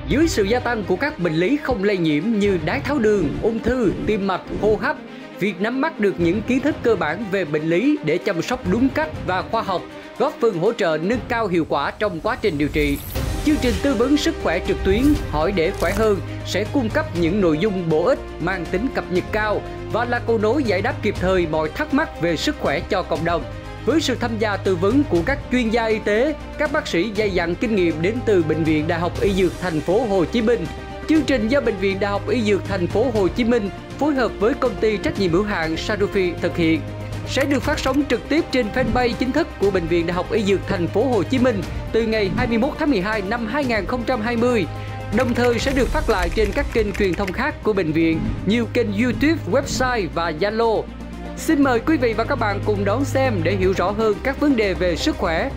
Dưới sự gia tăng của các bệnh lý không lây nhiễm như đái tháo đường, ung thư, tim mạch, hô hấp, việc nắm bắt được những kiến thức cơ bản về bệnh lý để chăm sóc đúng cách và khoa học góp phần hỗ trợ nâng cao hiệu quả trong quá trình điều trị. Chương trình tư vấn sức khỏe trực tuyến Hỏi để khỏe hơn sẽ cung cấp những nội dung bổ ích mang tính cập nhật cao và là cầu nối giải đáp kịp thời mọi thắc mắc về sức khỏe cho cộng đồng. Với sự tham gia tư vấn của các chuyên gia y tế, các bác sĩ dày dặn kinh nghiệm đến từ Bệnh viện Đại học Y Dược Thành phố Hồ Chí Minh. Chương trình do Bệnh viện Đại học Y Dược Thành phố Hồ Chí Minh phối hợp với công ty trách nhiệm hữu hạn Sanofi thực hiện, sẽ được phát sóng trực tiếp trên fanpage chính thức của Bệnh viện Đại học Y Dược Thành phố Hồ Chí Minh từ ngày 21 tháng 12 năm 2020. Đồng thời sẽ được phát lại trên các kênh truyền thông khác của bệnh viện như kênh YouTube, website và Zalo. Xin mời quý vị và các bạn cùng đón xem để hiểu rõ hơn các vấn đề về sức khỏe.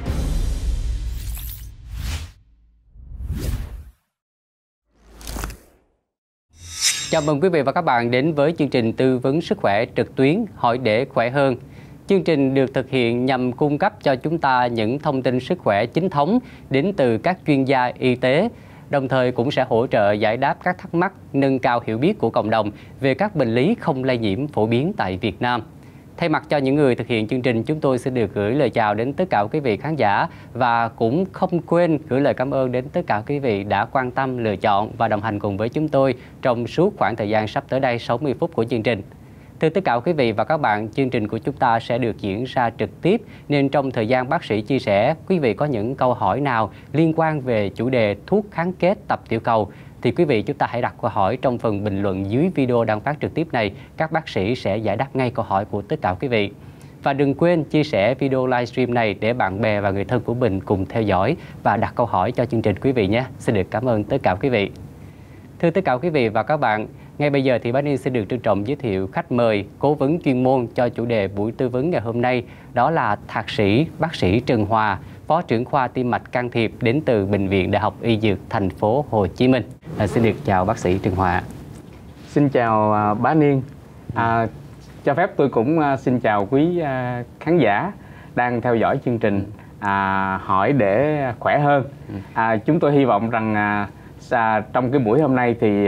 Chào mừng quý vị và các bạn đến với chương trình tư vấn sức khỏe trực tuyến Hỏi để khỏe hơn. Chương trình được thực hiện nhằm cung cấp cho chúng ta những thông tin sức khỏe chính thống đến từ các chuyên gia y tế, đồng thời cũng sẽ hỗ trợ giải đáp các thắc mắc, nâng cao hiểu biết của cộng đồng về các bệnh lý không lây nhiễm phổ biến tại Việt Nam. Thay mặt cho những người thực hiện chương trình, chúng tôi sẽ được gửi lời chào đến tất cả quý vị khán giả và cũng không quên gửi lời cảm ơn đến tất cả quý vị đã quan tâm, lựa chọn và đồng hành cùng với chúng tôi trong suốt khoảng thời gian sắp tới đây 60 phút của chương trình. Thưa tất cả quý vị và các bạn, chương trình của chúng ta sẽ được diễn ra trực tiếp, nên trong thời gian bác sĩ chia sẻ, quý vị có những câu hỏi nào liên quan về chủ đề thuốc kháng kết tập tiểu cầu thì quý vị chúng ta hãy đặt câu hỏi trong phần bình luận dưới video đang phát trực tiếp này. Các bác sĩ sẽ giải đáp ngay câu hỏi của tất cả quý vị. Và đừng quên chia sẻ video livestream này để bạn bè và người thân của mình cùng theo dõi và đặt câu hỏi cho chương trình quý vị nhé. Xin được cảm ơn tất cả quý vị. Thưa tất cả quý vị và các bạn, ngay bây giờ thì Bá Niên sẽ được trân trọng giới thiệu khách mời cố vấn chuyên môn cho chủ đề buổi tư vấn ngày hôm nay, đó là thạc sĩ bác sĩ Trần Hòa, Phó trưởng khoa tim mạch can thiệp đến từ Bệnh viện Đại học Y Dược Thành phố Hồ Chí Minh. Xin được chào bác sĩ Trần Hòa. Xin chào Bá Niên. Cho phép tôi cũng xin chào quý khán giả đang theo dõi chương trình Hỏi để khỏe hơn. Chúng tôi hy vọng rằng trong cái buổi hôm nay thì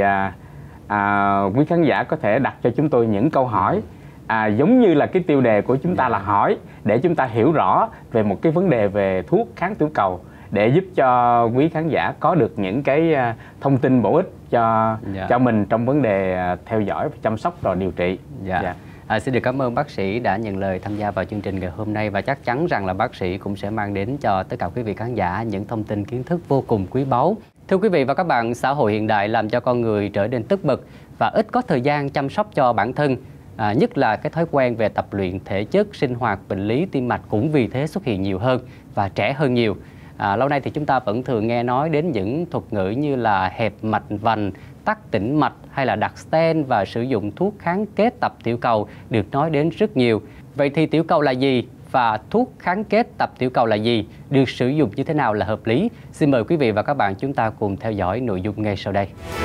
quý khán giả có thể đặt cho chúng tôi những câu hỏi giống như là cái tiêu đề của chúng ta là hỏi để chúng ta hiểu rõ về một cái vấn đề về thuốc kháng tiểu cầu, để giúp cho quý khán giả có được những cái thông tin bổ ích cho mình trong vấn đề theo dõi, chăm sóc và điều trị. Xin được cảm ơn bác sĩ đã nhận lời tham gia vào chương trình ngày hôm nay, và chắc chắn rằng là bác sĩ cũng sẽ mang đến cho tất cả quý vị khán giả những thông tin kiến thức vô cùng quý báu. Thưa quý vị và các bạn, xã hội hiện đại làm cho con người trở nên tất bật và ít có thời gian chăm sóc cho bản thân. Nhất là cái thói quen về tập luyện thể chất, sinh hoạt, bệnh lý tim mạch cũng vì thế xuất hiện nhiều hơn và trẻ hơn nhiều. Lâu nay thì chúng ta vẫn thường nghe nói đến những thuật ngữ như là hẹp mạch vành, tắc tĩnh mạch hay là đặt stent và sử dụng thuốc kháng kết tập tiểu cầu được nói đến rất nhiều. Vậy thì tiểu cầu là gì? Và thuốc kháng kết tập tiểu cầu là gì? Được sử dụng như thế nào là hợp lý? Xin mời quý vị và các bạn chúng ta cùng theo dõi nội dung ngay sau đây.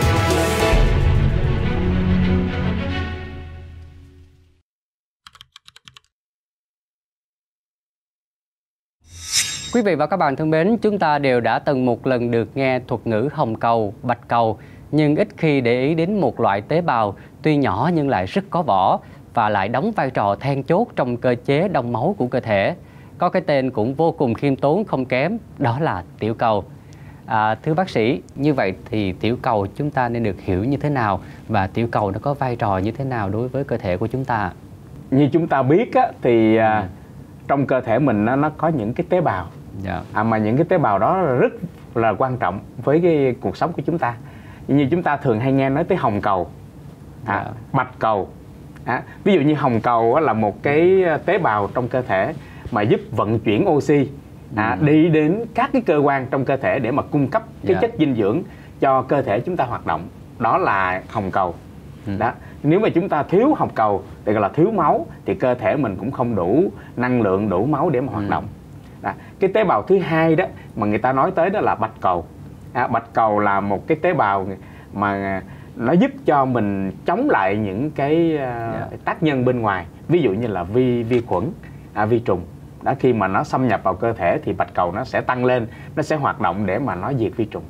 Quý vị và các bạn thân mến, chúng ta đều đã từng một lần được nghe thuật ngữ hồng cầu, bạch cầu, nhưng ít khi để ý đến một loại tế bào tuy nhỏ nhưng lại rất có vỏ và lại đóng vai trò then chốt trong cơ chế đông máu của cơ thể. Có cái tên cũng vô cùng khiêm tốn không kém, đó là tiểu cầu. Thưa bác sĩ, như vậy thì tiểu cầu chúng ta nên được hiểu như thế nào và tiểu cầu nó có vai trò như thế nào đối với cơ thể của chúng ta? Như chúng ta biết thì trong cơ thể mình nó có những cái tế bào, mà những cái tế bào đó rất là quan trọng với cái cuộc sống của chúng ta. Như chúng ta thường hay nghe nói tới hồng cầu, bạch cầu. Ví dụ như hồng cầu là một cái tế bào trong cơ thể mà giúp vận chuyển oxy đi đến các cái cơ quan trong cơ thể để mà cung cấp cái chất dinh dưỡng cho cơ thể chúng ta hoạt động. Đó là hồng cầu. Nếu mà chúng ta thiếu hồng cầu thì gọi là thiếu máu, thì cơ thể mình cũng không đủ năng lượng, đủ máu để mà hoạt động. Cái tế bào thứ hai đó mà người ta nói tới đó là bạch cầu. Bạch cầu là một cái tế bào mà nó giúp cho mình chống lại những cái tác nhân bên ngoài, ví dụ như là vi khuẩn, vi trùng. Khi mà nó xâm nhập vào cơ thể thì bạch cầu nó sẽ tăng lên, nó sẽ hoạt động để mà nó diệt vi trùng.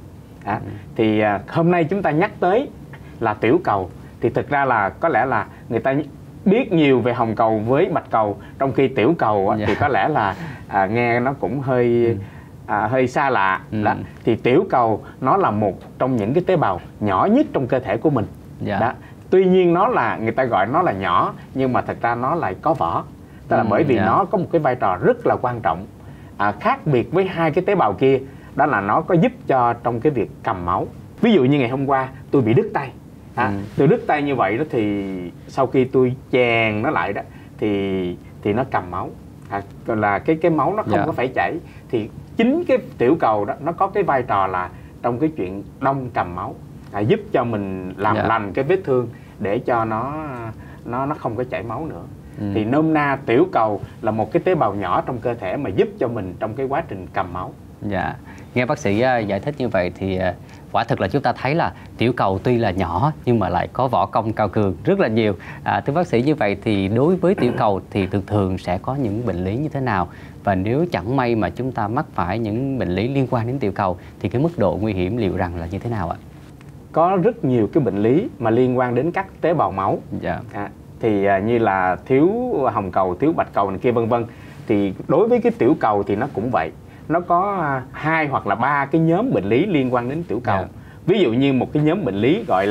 Thì hôm nay chúng ta nhắc tới là tiểu cầu, thì thực ra là có lẽ là người ta biết nhiều về hồng cầu với bạch cầu, trong khi tiểu cầu thì có lẽ là nghe nó cũng hơi xa lạ. Thì tiểu cầu nó là một trong những cái tế bào nhỏ nhất trong cơ thể của mình. Tuy nhiên nó là, người ta gọi nó là nhỏ, nhưng mà thật ra nó lại có vỏ. Tức là bởi vì nó có một cái vai trò rất là quan trọng, khác biệt với hai cái tế bào kia, đó là nó có giúp cho trong cái việc cầm máu. Ví dụ như ngày hôm qua tôi bị đứt tay, tôi đứt tay như vậy đó, thì sau khi tôi chèn nó lại đó thì nó cầm máu, còn là cái máu nó không có phải chảy. Thì chính cái tiểu cầu đó nó có cái vai trò là trong cái chuyện đông cầm máu, giúp cho mình làm lành cái vết thương để cho nó không có chảy máu nữa. Thì nôm na tiểu cầu là một cái tế bào nhỏ trong cơ thể mà giúp cho mình trong cái quá trình cầm máu. Nghe bác sĩ giải thích như vậy thì quả thực là chúng ta thấy là tiểu cầu tuy là nhỏ nhưng mà lại có võ công cao cường rất là nhiều. Thưa bác sĩ, như vậy thì đối với tiểu cầu thì thường sẽ có những bệnh lý như thế nào? Và nếu chẳng may mà chúng ta mắc phải những bệnh lý liên quan đến tiểu cầu thì cái mức độ nguy hiểm liệu rằng là như thế nào ạ? Có rất nhiều cái bệnh lý mà liên quan đến các tế bào máu. Thì như là thiếu hồng cầu, thiếu bạch cầu này kia vân vân. Thì đối với cái tiểu cầu thì nó cũng vậy. Nó có 2 hoặc là 3 cái nhóm bệnh lý liên quan đến tiểu cầu. Ví dụ như một cái nhóm bệnh lý gọi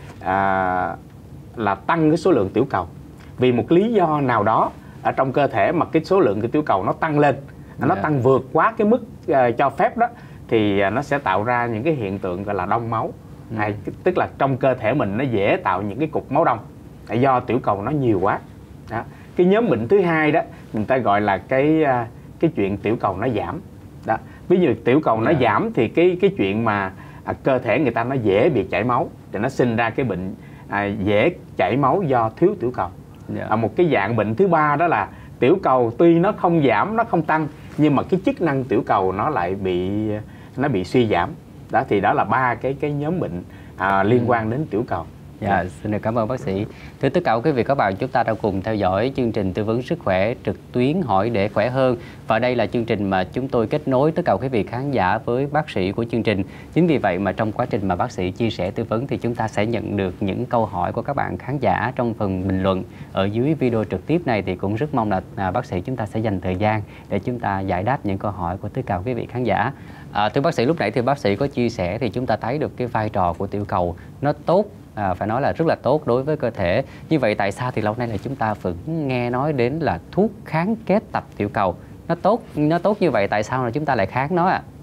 là tăng cái số lượng tiểu cầu. Vì một lý do nào đó ở trong cơ thể mà cái số lượng cái tiểu cầu nó tăng lên, nó tăng vượt quá cái mức cho phép đó, thì nó sẽ tạo ra những cái hiện tượng gọi là đông máu. Tức là trong cơ thể mình nó dễ tạo những cái cục máu đông do tiểu cầu nó nhiều quá. Cái nhóm bệnh thứ hai đó người ta gọi là cái chuyện tiểu cầu nó giảm. Ví dụ tiểu cầu nó giảm thì cái chuyện mà cơ thể người ta nó dễ bị chảy máu, thì nó sinh ra cái bệnh dễ chảy máu do thiếu tiểu cầu. Một cái dạng bệnh thứ ba đó là tiểu cầu tuy nó không giảm, nó không tăng, nhưng mà cái chức năng tiểu cầu nó lại bị suy giảm. Thì đó là 3 cái nhóm bệnh liên quan đến tiểu cầu. Xin được cảm ơn bác sĩ. Thưa tất cả quý vị các bạn, chúng ta đang cùng theo dõi chương trình tư vấn sức khỏe trực tuyến Hỏi để khỏe hơn. Và đây là chương trình mà chúng tôi kết nối tất cả quý vị khán giả với bác sĩ của chương trình. Chính vì vậy mà trong quá trình mà bác sĩ chia sẻ tư vấn thì chúng ta sẽ nhận được những câu hỏi của các bạn khán giả trong phần bình luận ở dưới video trực tiếp này. Thì cũng rất mong là bác sĩ chúng ta sẽ dành thời gian để chúng ta giải đáp những câu hỏi của tất cả quý vị khán giả. Thưa bác sĩ, lúc nãy thì bác sĩ có chia sẻ thì chúng ta thấy được cái vai trò của tiểu cầu nó tốt, phải nói là rất là tốt đối với cơ thể. Như vậy tại sao thì lâu nay là chúng ta vẫn nghe nói đến là thuốc kháng kết tập tiểu cầu? Nó tốt như vậy, tại sao là chúng ta lại kháng nó ạ?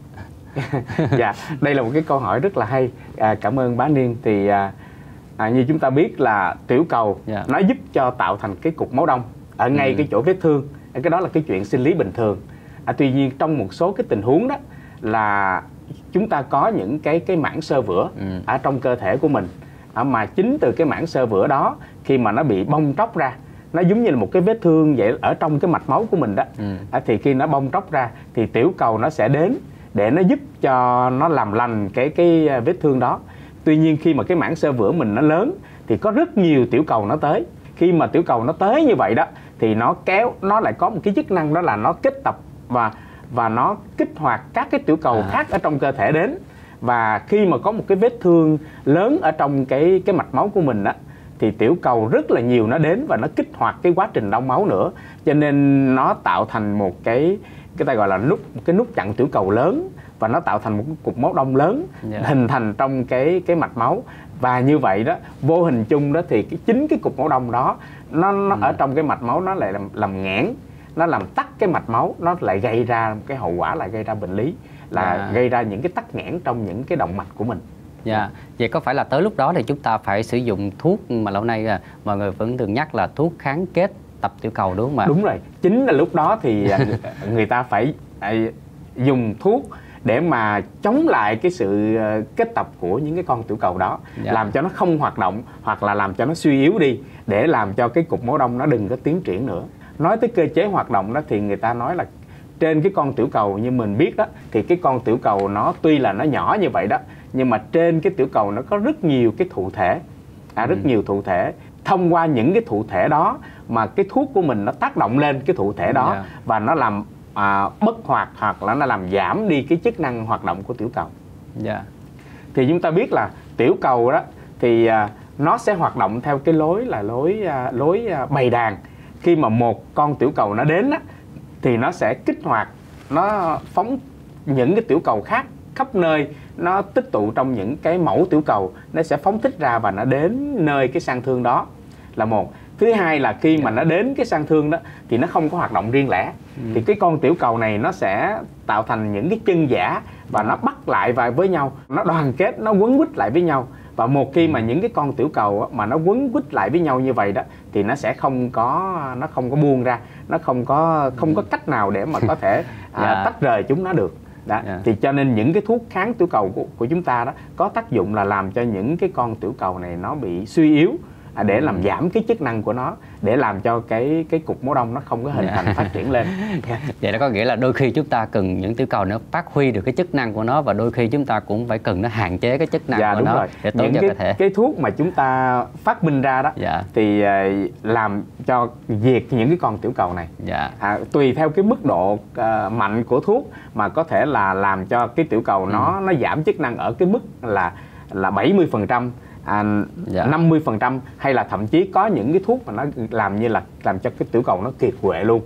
Đây là một cái câu hỏi rất là hay. Cảm ơn bá Niên. Thì như chúng ta biết là tiểu cầu nó giúp cho tạo thành cái cục máu đông ở ngay cái chỗ vết thương. Cái đó là cái chuyện sinh lý bình thường. Tuy nhiên trong một số cái tình huống đó là chúng ta có những cái mảng xơ vữa ở trong cơ thể của mình, mà chính từ cái mảng xơ vữa đó khi mà nó bị bong tróc ra, nó giống như là một cái vết thương vậy ở trong cái mạch máu của mình đó. Thì khi nó bong tróc ra thì tiểu cầu nó sẽ đến để nó giúp cho nó làm lành cái vết thương đó. Tuy nhiên khi mà cái mảng xơ vữa mình nó lớn thì có rất nhiều tiểu cầu nó tới. Khi mà tiểu cầu nó tới như vậy đó thì nó lại có một cái chức năng, đó là nó kết tập và nó kích hoạt các cái tiểu cầu khác ở trong cơ thể đến. Và khi mà có một cái vết thương lớn ở trong cái mạch máu của mình á, thì tiểu cầu rất là nhiều nó đến và nó kích hoạt cái quá trình đông máu nữa. Cho nên nó tạo thành một cái ta gọi là nút chặn tiểu cầu lớn, và nó tạo thành một cục máu đông lớn hình thành trong cái mạch máu. Và như vậy đó, vô hình chung đó thì chính cái cục máu đông đó nó ở trong cái mạch máu nó lại làm nghẽn, nó làm tắc cái mạch máu, nó lại gây ra cái hậu quả, lại gây ra bệnh lý, là gây ra những cái tắc nghẽn trong những cái động mạch của mình. Vậy có phải là tới lúc đó thì chúng ta phải sử dụng thuốc mà lâu nay mọi người vẫn thường nhắc là thuốc kháng kết tập tiểu cầu, đúng không ạ? Đúng rồi, chính là lúc đó thì người ta phải dùng thuốc để mà chống lại cái sự kết tập của những cái con tiểu cầu đó, làm cho nó không hoạt động hoặc là làm cho nó suy yếu đi, để làm cho cái cục máu đông nó đừng có tiến triển nữa. Nói tới cơ chế hoạt động đó thì người ta nói là trên cái con tiểu cầu như mình biết đó, thì cái con tiểu cầu nó tuy là nó nhỏ như vậy đó, nhưng mà trên cái tiểu cầu nó có rất nhiều cái thụ thể, rất nhiều thụ thể. Thông qua những cái thụ thể đó mà cái thuốc của mình nó tác động lên cái thụ thể đó, và nó làm bất hoạt hoặc là nó làm giảm đi cái chức năng hoạt động của tiểu cầu. Thì chúng ta biết là tiểu cầu đó thì nó sẽ hoạt động theo cái lối bầy đàn. Khi mà một con tiểu cầu nó đến á, thì nó sẽ kích hoạt, nó phóng những cái tiểu cầu khác khắp nơi, nó tích tụ trong những cái mẫu tiểu cầu, nó sẽ phóng thích ra và nó đến nơi cái sang thương đó là một. Thứ hai là khi mà nó đến cái sang thương đó thì nó không có hoạt động riêng lẻ. Thì cái con tiểu cầu này nó sẽ tạo thành những cái chân giả và nó bắt lại với nhau, nó đoàn kết, nó quấn quýt lại với nhau. Và một khi mà những cái con tiểu cầu mà nó quấn quýt lại với nhau như vậy đó thì nó sẽ không có buông ra, nó không có cách nào để mà có thể tách rời chúng nó được. Đó. Thì cho nên những cái thuốc kháng tiểu cầu của chúng ta đó có tác dụng là làm cho những cái con tiểu cầu này nó bị suy yếu, để làm giảm cái chức năng của nó, để làm cho cái cục máu đông nó không có hình thành phát triển lên. Vậy đó có nghĩa là đôi khi chúng ta cần những tiểu cầu nó phát huy được cái chức năng của nó, và đôi khi chúng ta cũng phải cần nó hạn chế cái chức năng của nó rồi. Để tốt cho cơ thể. Cái thuốc mà chúng ta phát minh ra đó thì làm cho diệt những cái con tiểu cầu này. Tùy theo cái mức độ mạnh của thuốc mà có thể là làm cho cái tiểu cầu nó giảm chức năng ở cái mức là 70%, 50%, hay là thậm chí có những cái thuốc mà nó làm cho cái tiểu cầu nó kiệt quệ luôn.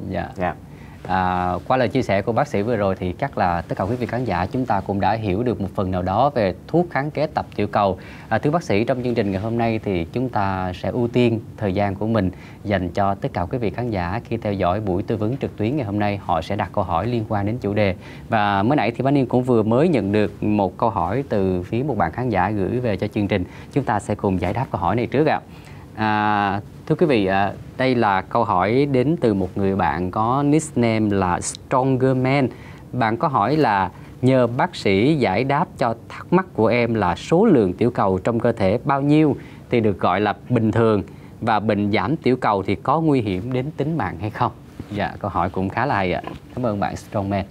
Qua lời chia sẻ của bác sĩ vừa rồi thì chắc là tất cả quý vị khán giả chúng ta cũng đã hiểu được một phần nào đó về thuốc kháng kết tập tiểu cầu. Thưa bác sĩ, trong chương trình ngày hôm nay thì chúng ta sẽ ưu tiên thời gian của mình dành cho tất cả quý vị khán giả khi theo dõi buổi tư vấn trực tuyến ngày hôm nay. Họ sẽ đặt câu hỏi liên quan đến chủ đề. Và mới nãy thì Bá Niên cũng vừa mới nhận được một câu hỏi từ phía một bạn khán giả gửi về cho chương trình. Chúng ta sẽ cùng giải đáp câu hỏi này trước ạ. Thưa quý vị, đây là câu hỏi đến từ một người bạn có nickname là Stronger Man. Bạn có hỏi là nhờ bác sĩ giải đáp cho thắc mắc của em là số lượng tiểu cầu trong cơ thể bao nhiêu thì được gọi là bình thường, và bệnh giảm tiểu cầu thì có nguy hiểm đến tính mạng hay không? Câu hỏi cũng khá là hay ạ. Cảm ơn bạn Strongman.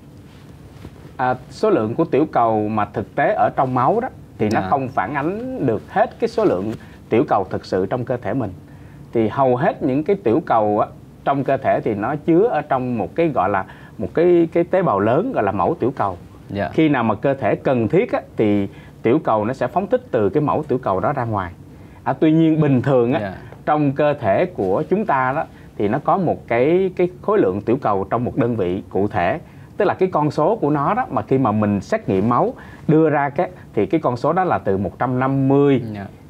Số lượng của tiểu cầu mà thực tế ở trong máu đó thì nó không phản ánh được hết cái số lượng tiểu cầu thực sự trong cơ thể mình. Thì hầu hết những cái tiểu cầu trong cơ thể thì nó chứa ở trong một cái gọi là một cái tế bào lớn gọi là mẫu tiểu cầu. Khi nào mà cơ thể cần thiết thì tiểu cầu nó sẽ phóng thích từ cái mẫu tiểu cầu đó ra ngoài. Tuy nhiên bình thường trong cơ thể của chúng ta đó thì nó có một cái khối lượng tiểu cầu trong một đơn vị cụ thể, tức là cái con số của nó đó mà khi mà mình xét nghiệm máu đưa ra thì cái con số đó là từ 150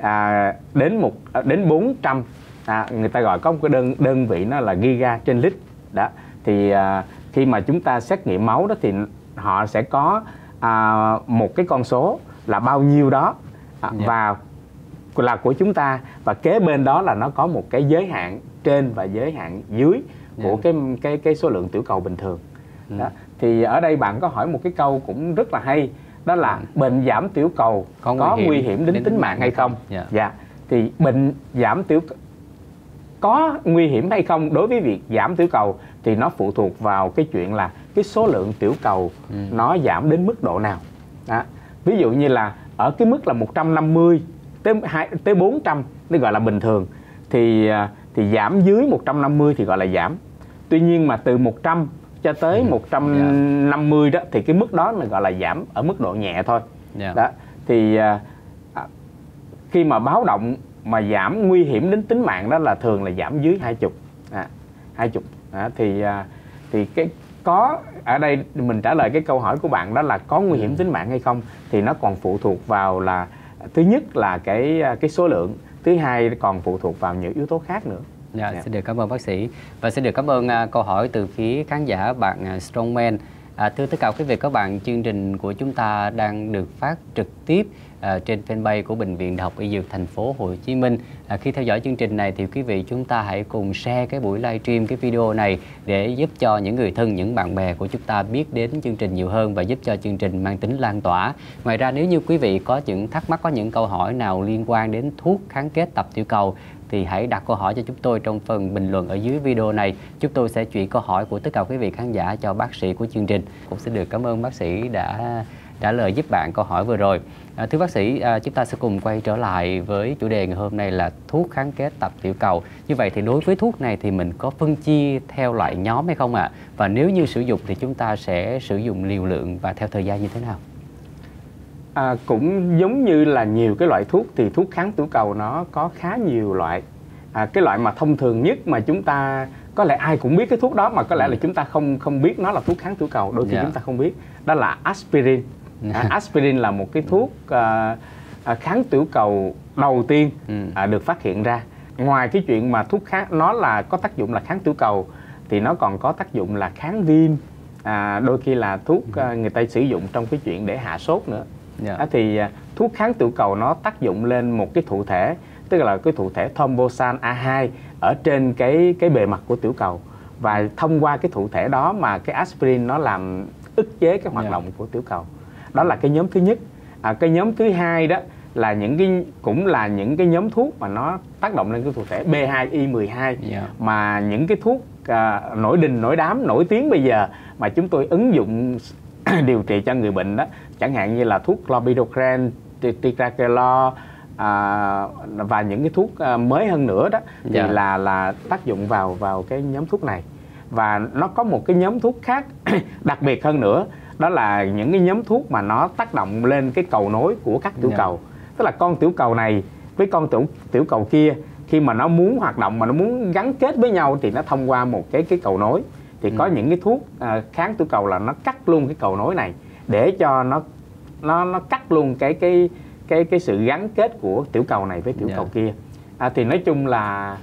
đến 400. Người ta gọi có một cái đơn vị nó là giga trên lít đó. Thì khi mà chúng ta xét nghiệm máu đó thì họ sẽ có một cái con số là bao nhiêu đó và là của chúng ta, và kế bên đó là nó có một cái giới hạn trên và giới hạn dưới của cái số lượng tiểu cầu bình thường. Đó. Thì ở đây bạn có hỏi một cái câu cũng rất là hay, đó là bệnh giảm tiểu cầu có nguy hiểm đến tính mạng hay không? Thì bệnh giảm tiểu có nguy hiểm hay không đối với việc giảm tiểu cầu thì nó phụ thuộc vào cái chuyện là cái số lượng tiểu cầu nó giảm đến mức độ nào. Ví dụ như là ở cái mức là 150 tới 400 nó gọi là bình thường, thì giảm dưới 150 thì gọi là giảm. Tuy nhiên mà từ 100 cho tới 150 đó thì cái mức đó là gọi là giảm ở mức độ nhẹ thôi. Đó. Thì khi mà báo động mà giảm nguy hiểm đến tính mạng đó là thường là giảm dưới 20. 20. Thì cái có ở đây mình trả lời cái câu hỏi của bạn đó là có nguy hiểm tính mạng hay không thì nó còn phụ thuộc vào là thứ nhất là cái số lượng, thứ hai còn phụ thuộc vào nhiều yếu tố khác nữa. Xin được cảm ơn bác sĩ, và xin được cảm ơn câu hỏi từ phía khán giả bạn Strongman. Thưa tất cả quý vị các bạn, chương trình của chúng ta đang được phát trực tiếp trên fanpage của Bệnh viện Đại học Y Dược Thành phố Hồ Chí Minh. Khi theo dõi chương trình này thì quý vị chúng ta hãy cùng share cái buổi livestream, cái video này để giúp cho những người thân, những bạn bè của chúng ta biết đến chương trình nhiều hơn và giúp cho chương trình mang tính lan tỏa. Ngoài ra nếu như quý vị có những thắc mắc, có những câu hỏi nào liên quan đến thuốc kháng kết tập tiểu cầu thì hãy đặt câu hỏi cho chúng tôi trong phần bình luận ở dưới video này. Chúng tôi sẽ chuyển câu hỏi của tất cả quý vị khán giả cho bác sĩ của chương trình. Cũng xin được cảm ơn bác sĩ đã trả lời giúp bạn câu hỏi vừa rồi. Thưa bác sĩ, chúng ta sẽ cùng quay trở lại với chủ đề ngày hôm nay là thuốc kháng kết tập tiểu cầu. Như vậy thì đối với thuốc này thì mình có phân chia theo loại nhóm hay không ạ? Và nếu như sử dụng thì chúng ta sẽ sử dụng liều lượng và theo thời gian như thế nào? Cũng giống như là nhiều cái loại thuốc thì thuốc kháng tiểu cầu nó có khá nhiều loại. Cái loại mà thông thường nhất mà chúng ta có lẽ ai cũng biết cái thuốc đó, mà có lẽ là chúng ta không biết nó là thuốc kháng tiểu cầu, đôi khi chúng ta không biết, đó là aspirin. Aspirin là một cái thuốc kháng tiểu cầu đầu tiên được phát hiện ra. Ngoài cái chuyện mà thuốc kháng nó là có tác dụng là kháng tiểu cầu thì nó còn có tác dụng là kháng viêm. Đôi khi là thuốc người ta sử dụng trong cái chuyện để hạ sốt nữa. Thì thuốc kháng tiểu cầu nó tác dụng lên một cái thụ thể, tức là cái thụ thể thrombosan A2 ở trên cái bề mặt của tiểu cầu, và thông qua cái thụ thể đó mà cái aspirin nó làm ức chế cái hoạt động của tiểu cầu. Đó là cái nhóm thứ nhất. Cái nhóm thứ hai đó là cũng là những cái nhóm thuốc mà nó tác động lên cái thụ thể B2Y12, mà những cái thuốc nổi đình nổi đám nổi tiếng bây giờ mà chúng tôi ứng dụng điều trị cho người bệnh đó, chẳng hạn như là thuốc clopidogrel, ticagrelor, và những cái thuốc mới hơn nữa đó thì là tác dụng vào cái nhóm thuốc này. Và nó có một cái nhóm thuốc khác đặc biệt hơn nữa, đó là những cái nhóm thuốc mà nó tác động lên cái cầu nối của các tiểu cầu. Tức là con tiểu cầu này với con tiểu cầu kia, khi mà nó muốn hoạt động, mà nó muốn gắn kết với nhau thì nó thông qua một cái cầu nối. Thì có những cái thuốc kháng tiểu cầu là nó cắt luôn cái cầu nối này để cho nó cắt luôn cái sự gắn kết của tiểu cầu này với tiểu cầu kia. Thì nói chung là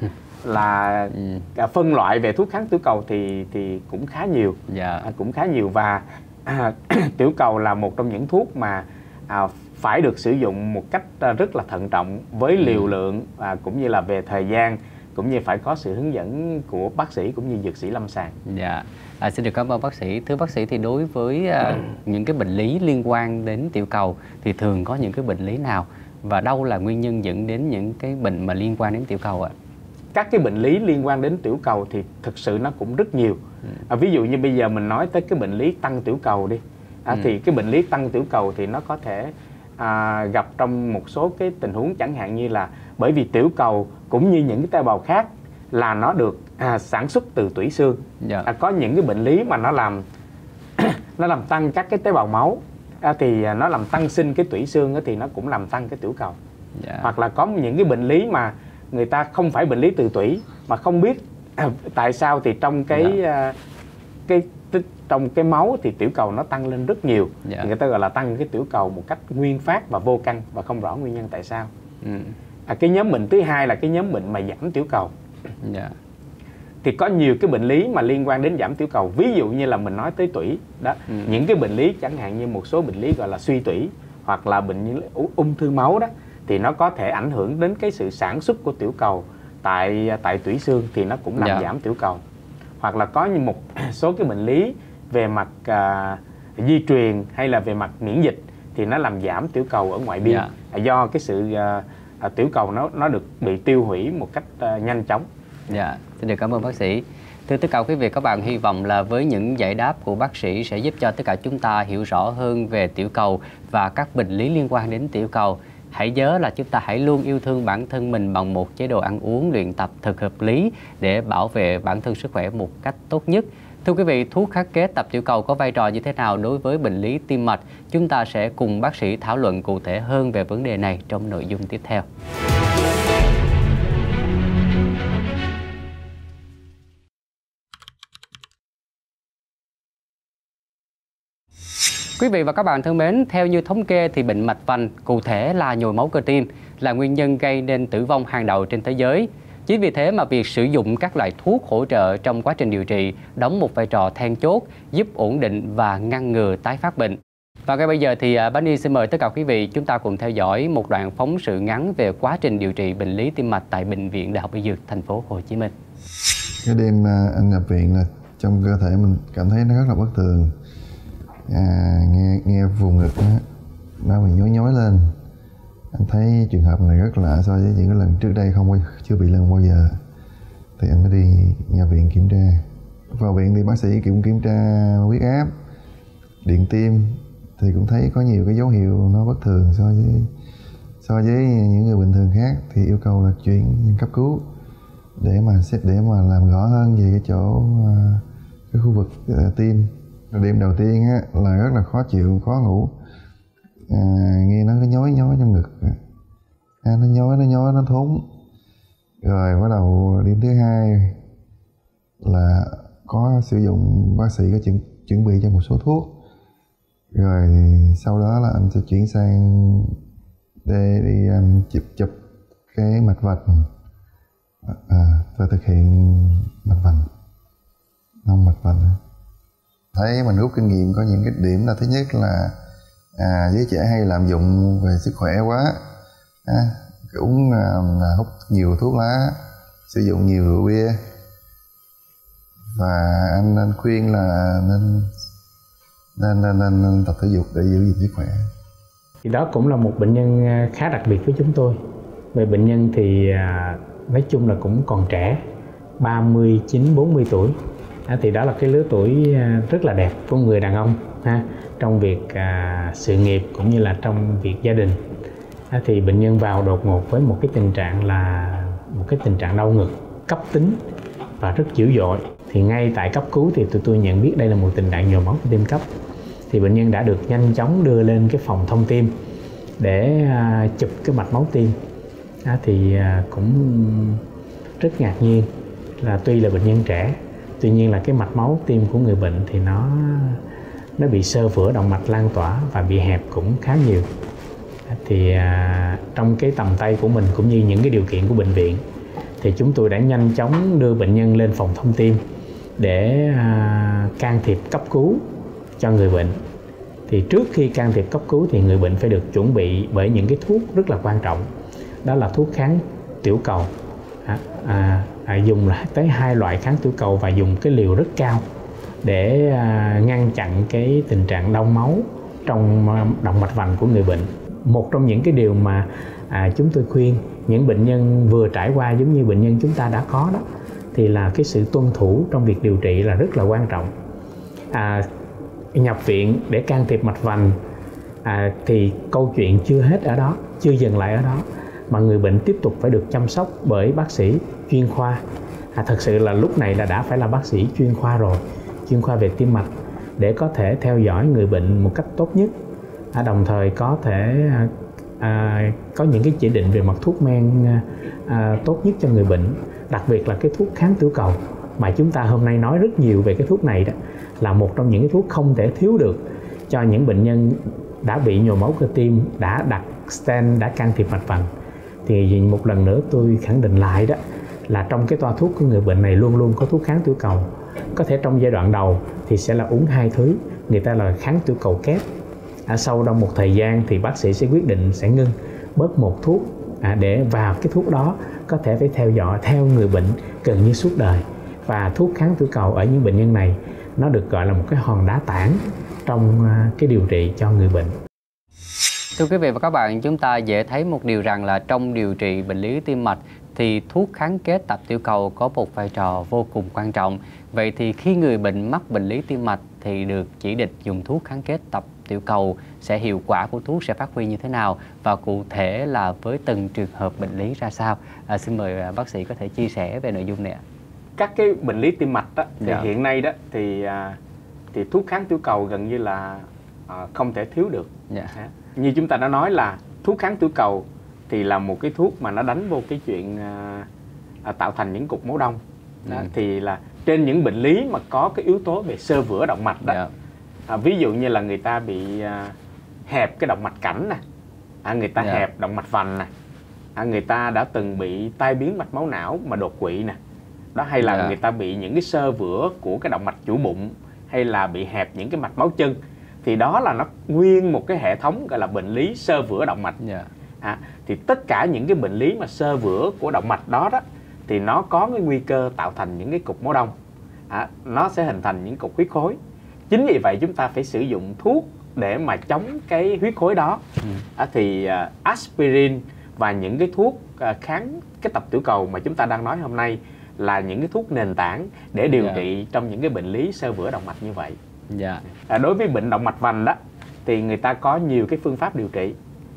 phân loại về thuốc kháng tiểu cầu thì cũng khá nhiều. Cũng khá nhiều. Và tiểu cầu là một trong những thuốc mà phải được sử dụng một cách rất là thận trọng, với liều lượng cũng như là về thời gian, cũng như phải có sự hướng dẫn của bác sĩ cũng như dược sĩ lâm sàng. Xin được cảm ơn bác sĩ. Thưa bác sĩ, thì đối với những cái bệnh lý liên quan đến tiểu cầu thì thường có những cái bệnh lý nào, và đâu là nguyên nhân dẫn đến những cái bệnh mà liên quan đến tiểu cầu ạ? Các cái bệnh lý liên quan đến tiểu cầu thì thực sự nó cũng rất nhiều. Ví dụ như bây giờ mình nói tới cái bệnh lý tăng tiểu cầu đi. Thì cái bệnh lý tăng tiểu cầu thì nó có thể gặp trong một số cái tình huống, chẳng hạn như là bởi vì tiểu cầu cũng như những cái tế bào khác là nó được sản xuất từ tủy xương. Có những cái bệnh lý mà nó làm tăng các cái tế bào máu, thì nó làm tăng sinh cái tủy xương thì nó cũng làm tăng cái tiểu cầu. Hoặc là có những cái bệnh lý mà người ta không phải bệnh lý từ tủy, mà không biết tại sao thì trong trong cái máu thì tiểu cầu nó tăng lên rất nhiều. Người ta gọi là tăng cái tiểu cầu một cách nguyên phát và vô căn, và không rõ nguyên nhân tại sao. Cái nhóm bệnh thứ hai là cái nhóm bệnh mà giảm tiểu cầu. Thì có nhiều cái bệnh lý mà liên quan đến giảm tiểu cầu. Ví dụ như là mình nói tới tủy đó, những cái bệnh lý chẳng hạn như một số bệnh lý gọi là suy tủy, hoặc là bệnh như ung thư máu đó, thì nó có thể ảnh hưởng đến cái sự sản xuất của tiểu cầu tại tủy xương, thì nó cũng làm giảm tiểu cầu. Hoặc là có như một số cái bệnh lý về mặt di truyền hay là về mặt miễn dịch thì nó làm giảm tiểu cầu ở ngoại biên, do cái sự tiểu cầu nó được bị tiêu hủy một cách nhanh chóng. Xin được cảm ơn bác sĩ. Thưa tất cả quý vị các bạn, hy vọng là với những giải đáp của bác sĩ sẽ giúp cho tất cả chúng ta hiểu rõ hơn về tiểu cầu và các bệnh lý liên quan đến tiểu cầu. Hãy nhớ là chúng ta hãy luôn yêu thương bản thân mình bằng một chế độ ăn uống, luyện tập thật hợp lý để bảo vệ bản thân sức khỏe một cách tốt nhất. Thưa quý vị, thuốc khắc kết tập tiểu cầu có vai trò như thế nào đối với bệnh lý tim mạch? Chúng ta sẽ cùng bác sĩ thảo luận cụ thể hơn về vấn đề này trong nội dung tiếp theo. Quý vị và các bạn thân mến, theo như thống kê thì bệnh mạch vành, cụ thể là nhồi máu cơ tim, là nguyên nhân gây nên tử vong hàng đầu trên thế giới. Chính vì thế mà việc sử dụng các loại thuốc hỗ trợ trong quá trình điều trị đóng một vai trò then chốt, giúp ổn định và ngăn ngừa tái phát bệnh. Và ngay bây giờ thì Bani xin mời tất cả quý vị chúng ta cùng theo dõi một đoạn phóng sự ngắn về quá trình điều trị bệnh lý tim mạch tại Bệnh viện Đại học Y Dược thành phố Hồ Chí Minh. Cái đêm anh nhập viện là trong cơ thể mình cảm thấy nó rất là bất thường. Nghe vùng ngực nó bị nhói lên. Anh thấy trường hợp này rất lạ so với những cái lần trước đây chưa bị lần bao giờ. Thì anh mới đi nhà viện kiểm tra. Vào viện thì bác sĩ cũng kiểm tra huyết áp, điện tim, thì cũng thấy có nhiều cái dấu hiệu nó bất thường so với những người bình thường khác, thì yêu cầu là chuyển cấp cứu để mà làm rõ hơn về cái chỗ cái khu vực tim. Đêm đầu tiên là rất là khó chịu, khó ngủ, nghe nó nhói trong ngực, nó nhói nó thốn. Rồi bắt đầu điểm thứ hai là có sử dụng, bác sĩ có chuẩn bị cho một số thuốc. Rồi sau đó là anh sẽ chuyển sang để đi chụp cái mạch vành và thực hiện mạch vành, nông mạch vành. Thấy mình rút kinh nghiệm có những cái điểm là thứ nhất là giới trẻ hay lạm dụng về sức khỏe quá, cũng hút nhiều thuốc lá, sử dụng nhiều rượu bia, và anh khuyên là nên tập thể dục để giữ gìn sức khỏe. Thì đó cũng là một bệnh nhân khá đặc biệt với chúng tôi. Về bệnh nhân thì nói chung là cũng còn trẻ, 39-40 tuổi. Thì đó là cái lứa tuổi rất là đẹp của người đàn ông trong việc sự nghiệp cũng như là trong việc gia đình. Thì bệnh nhân vào đột ngột với một cái tình trạng là một cái tình trạng đau ngực cấp tính và rất dữ dội. Thì ngay tại cấp cứu thì tụi tôi nhận biết đây là một tình trạng nhồi máu cơ tim cấp. Thì bệnh nhân đã được nhanh chóng đưa lên cái phòng thông tim để chụp cái mạch máu tim. Thì cũng rất ngạc nhiên là tuy là bệnh nhân trẻ, tuy nhiên là cái mạch máu tim của người bệnh thì nó bị xơ vữa động mạch lan tỏa và bị hẹp cũng khá nhiều. Thì trong cái tầm tay của mình cũng như những cái điều kiện của bệnh viện thì chúng tôi đã nhanh chóng đưa bệnh nhân lên phòng thông tim để can thiệp cấp cứu cho người bệnh. Thì trước khi can thiệp cấp cứu thì người bệnh phải được chuẩn bị bởi những cái thuốc rất là quan trọng. Đó là thuốc kháng tiểu cầu, dùng là tới 2 loại kháng tiểu cầu và dùng cái liều rất cao để ngăn chặn cái tình trạng đông máu trong động mạch vành của người bệnh. Một trong những cái điều mà chúng tôi khuyên những bệnh nhân vừa trải qua giống như bệnh nhân chúng ta đã có đó, thì là cái sự tuân thủ trong việc điều trị là rất là quan trọng. Nhập viện để can thiệp mạch vành thì câu chuyện chưa hết ở đó, chưa dừng lại ở đó, mà người bệnh tiếp tục phải được chăm sóc bởi bác sĩ chuyên khoa. Thật sự là lúc này là đã phải là bác sĩ chuyên khoa rồi, chuyên khoa về tim mạch, để có thể theo dõi người bệnh một cách tốt nhất, đồng thời có thể có những cái chỉ định về mặt thuốc men tốt nhất cho người bệnh. Đặc biệt là cái thuốc kháng tiểu cầu mà chúng ta hôm nay nói rất nhiều về cái thuốc này đó, là một trong những cái thuốc không thể thiếu được cho những bệnh nhân đã bị nhồi máu cơ tim, đã đặt stent, đã can thiệp mạch vành. Thì một lần nữa tôi khẳng định lại đó là trong cái toa thuốc của người bệnh này luôn luôn có thuốc kháng tiểu cầu. Có thể trong giai đoạn đầu thì sẽ là uống 2 thứ, người ta là kháng tiểu cầu kép. Sau đó một thời gian thì bác sĩ sẽ quyết định sẽ ngưng bớt một thuốc để vào cái thuốc đó có thể phải theo dõi theo người bệnh gần như suốt đời. Và thuốc kháng tiểu cầu ở những bệnh nhân này nó được gọi là một cái hòn đá tảng trong cái điều trị cho người bệnh. Thưa quý vị và các bạn, chúng ta dễ thấy một điều rằng là trong điều trị bệnh lý tim mạch thì thuốc kháng kết tập tiểu cầu có một vai trò vô cùng quan trọng. Vậy thì khi người bệnh mắc bệnh lý tim mạch thì được chỉ định dùng thuốc kháng kết tập tiểu cầu, sẽ hiệu quả của thuốc sẽ phát huy như thế nào và cụ thể là với từng trường hợp bệnh lý ra sao? Xin mời bác sĩ có thể chia sẻ về nội dung này ạ. Các cái bệnh lý tim mạch đó, thì hiện nay đó thì thuốc kháng tiểu cầu gần như là không thể thiếu được. Như chúng ta đã nói là thuốc kháng tiểu cầu thì là một cái thuốc mà nó đánh vô cái chuyện tạo thành những cục máu đông. Thì là trên những bệnh lý mà có cái yếu tố về xơ vữa động mạch đó, ví dụ như là người ta bị hẹp cái động mạch cảnh nè, người ta hẹp động mạch vành nè, người ta đã từng bị tai biến mạch máu não mà đột quỵ nè, đó, hay là người ta bị những cái xơ vữa của cái động mạch chủ bụng, hay là bị hẹp những cái mạch máu chân, thì đó là nó nguyên một cái hệ thống gọi là bệnh lý xơ vữa động mạch. Thì tất cả những cái bệnh lý mà xơ vữa của động mạch đó thì nó có cái nguy cơ tạo thành những cái cục máu đông, nó sẽ hình thành những cục huyết khối. Chính vì vậy chúng ta phải sử dụng thuốc để mà chống cái huyết khối đó. Thì aspirin và những cái thuốc kháng cái tập tiểu cầu mà chúng ta đang nói hôm nay là những cái thuốc nền tảng để điều trị trong những cái bệnh lý xơ vữa động mạch như vậy. Đối với bệnh động mạch vành đó thì người ta có nhiều cái phương pháp điều trị.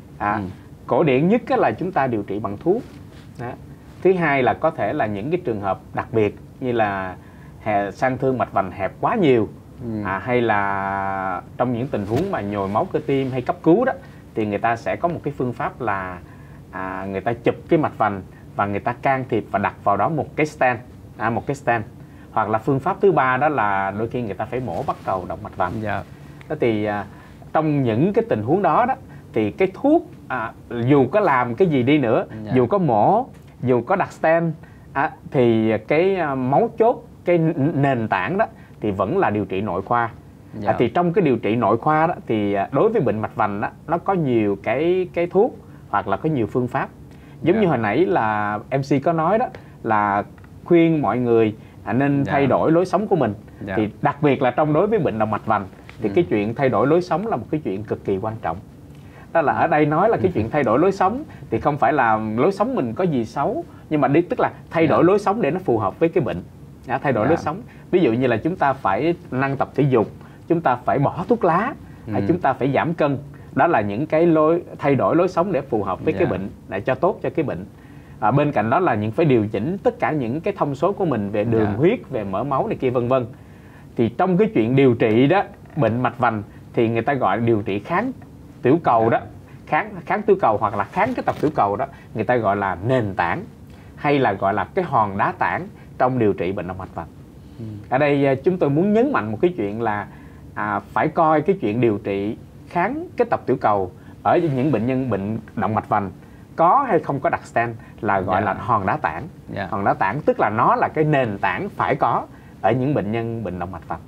Cổ điển nhất là chúng ta điều trị bằng thuốc. Thứ hai là có thể là những cái trường hợp đặc biệt như là sang thương mạch vành hẹp quá nhiều, hay là trong những tình huống mà nhồi máu cơ tim hay cấp cứu đó, thì người ta sẽ có một cái phương pháp là người ta chụp cái mạch vành và người ta can thiệp và đặt vào đó một cái stent, hoặc là phương pháp thứ ba đó là đôi khi người ta phải mổ bắt cầu động mạch vành. Đó thì trong những cái tình huống đó thì cái thuốc dù có làm cái gì đi nữa, dù có mổ, dù có đặt stent, thì cái mấu chốt, cái nền tảng đó thì vẫn là điều trị nội khoa. Thì trong cái điều trị nội khoa đó thì đối với bệnh mạch vành đó, nó có nhiều cái thuốc hoặc là có nhiều phương pháp. Giống như hồi nãy là MC có nói đó, là khuyên mọi người nên thay đổi lối sống của mình. Thì đặc biệt là trong đối với bệnh động mạch vành thì cái chuyện thay đổi lối sống là một cái chuyện cực kỳ quan trọng. Đó là ở đây nói là cái chuyện thay đổi lối sống thì không phải là lối sống mình có gì xấu, nhưng mà tức là thay đổi lối sống để nó phù hợp với cái bệnh. Thay đổi lối sống, ví dụ như là chúng ta phải năng tập thể dục, chúng ta phải bỏ thuốc lá, chúng ta phải giảm cân. Đó là những cái thay đổi lối sống để phù hợp với cái bệnh, để cho tốt cho cái bệnh. Bên cạnh đó là phải điều chỉnh tất cả những cái thông số của mình về đường huyết, về mỡ máu này kia vân vân. Thì trong cái chuyện điều trị đó, bệnh mạch vành thì người ta gọi là điều trị kháng tiểu cầu đó, kháng tiểu cầu hoặc là kháng cái tập tiểu cầu đó, người ta gọi là nền tảng, hay là gọi là cái hòn đá tảng trong điều trị bệnh động mạch vành. Ở đây chúng tôi muốn nhấn mạnh một cái chuyện là phải coi cái chuyện điều trị kháng cái tập tiểu cầu ở những bệnh nhân bệnh động mạch vành có hay không có đặt stent là gọi là hòn đá tảng. Hòn đá tảng tức là nó là cái nền tảng phải có ở những bệnh nhân bệnh động mạch vành.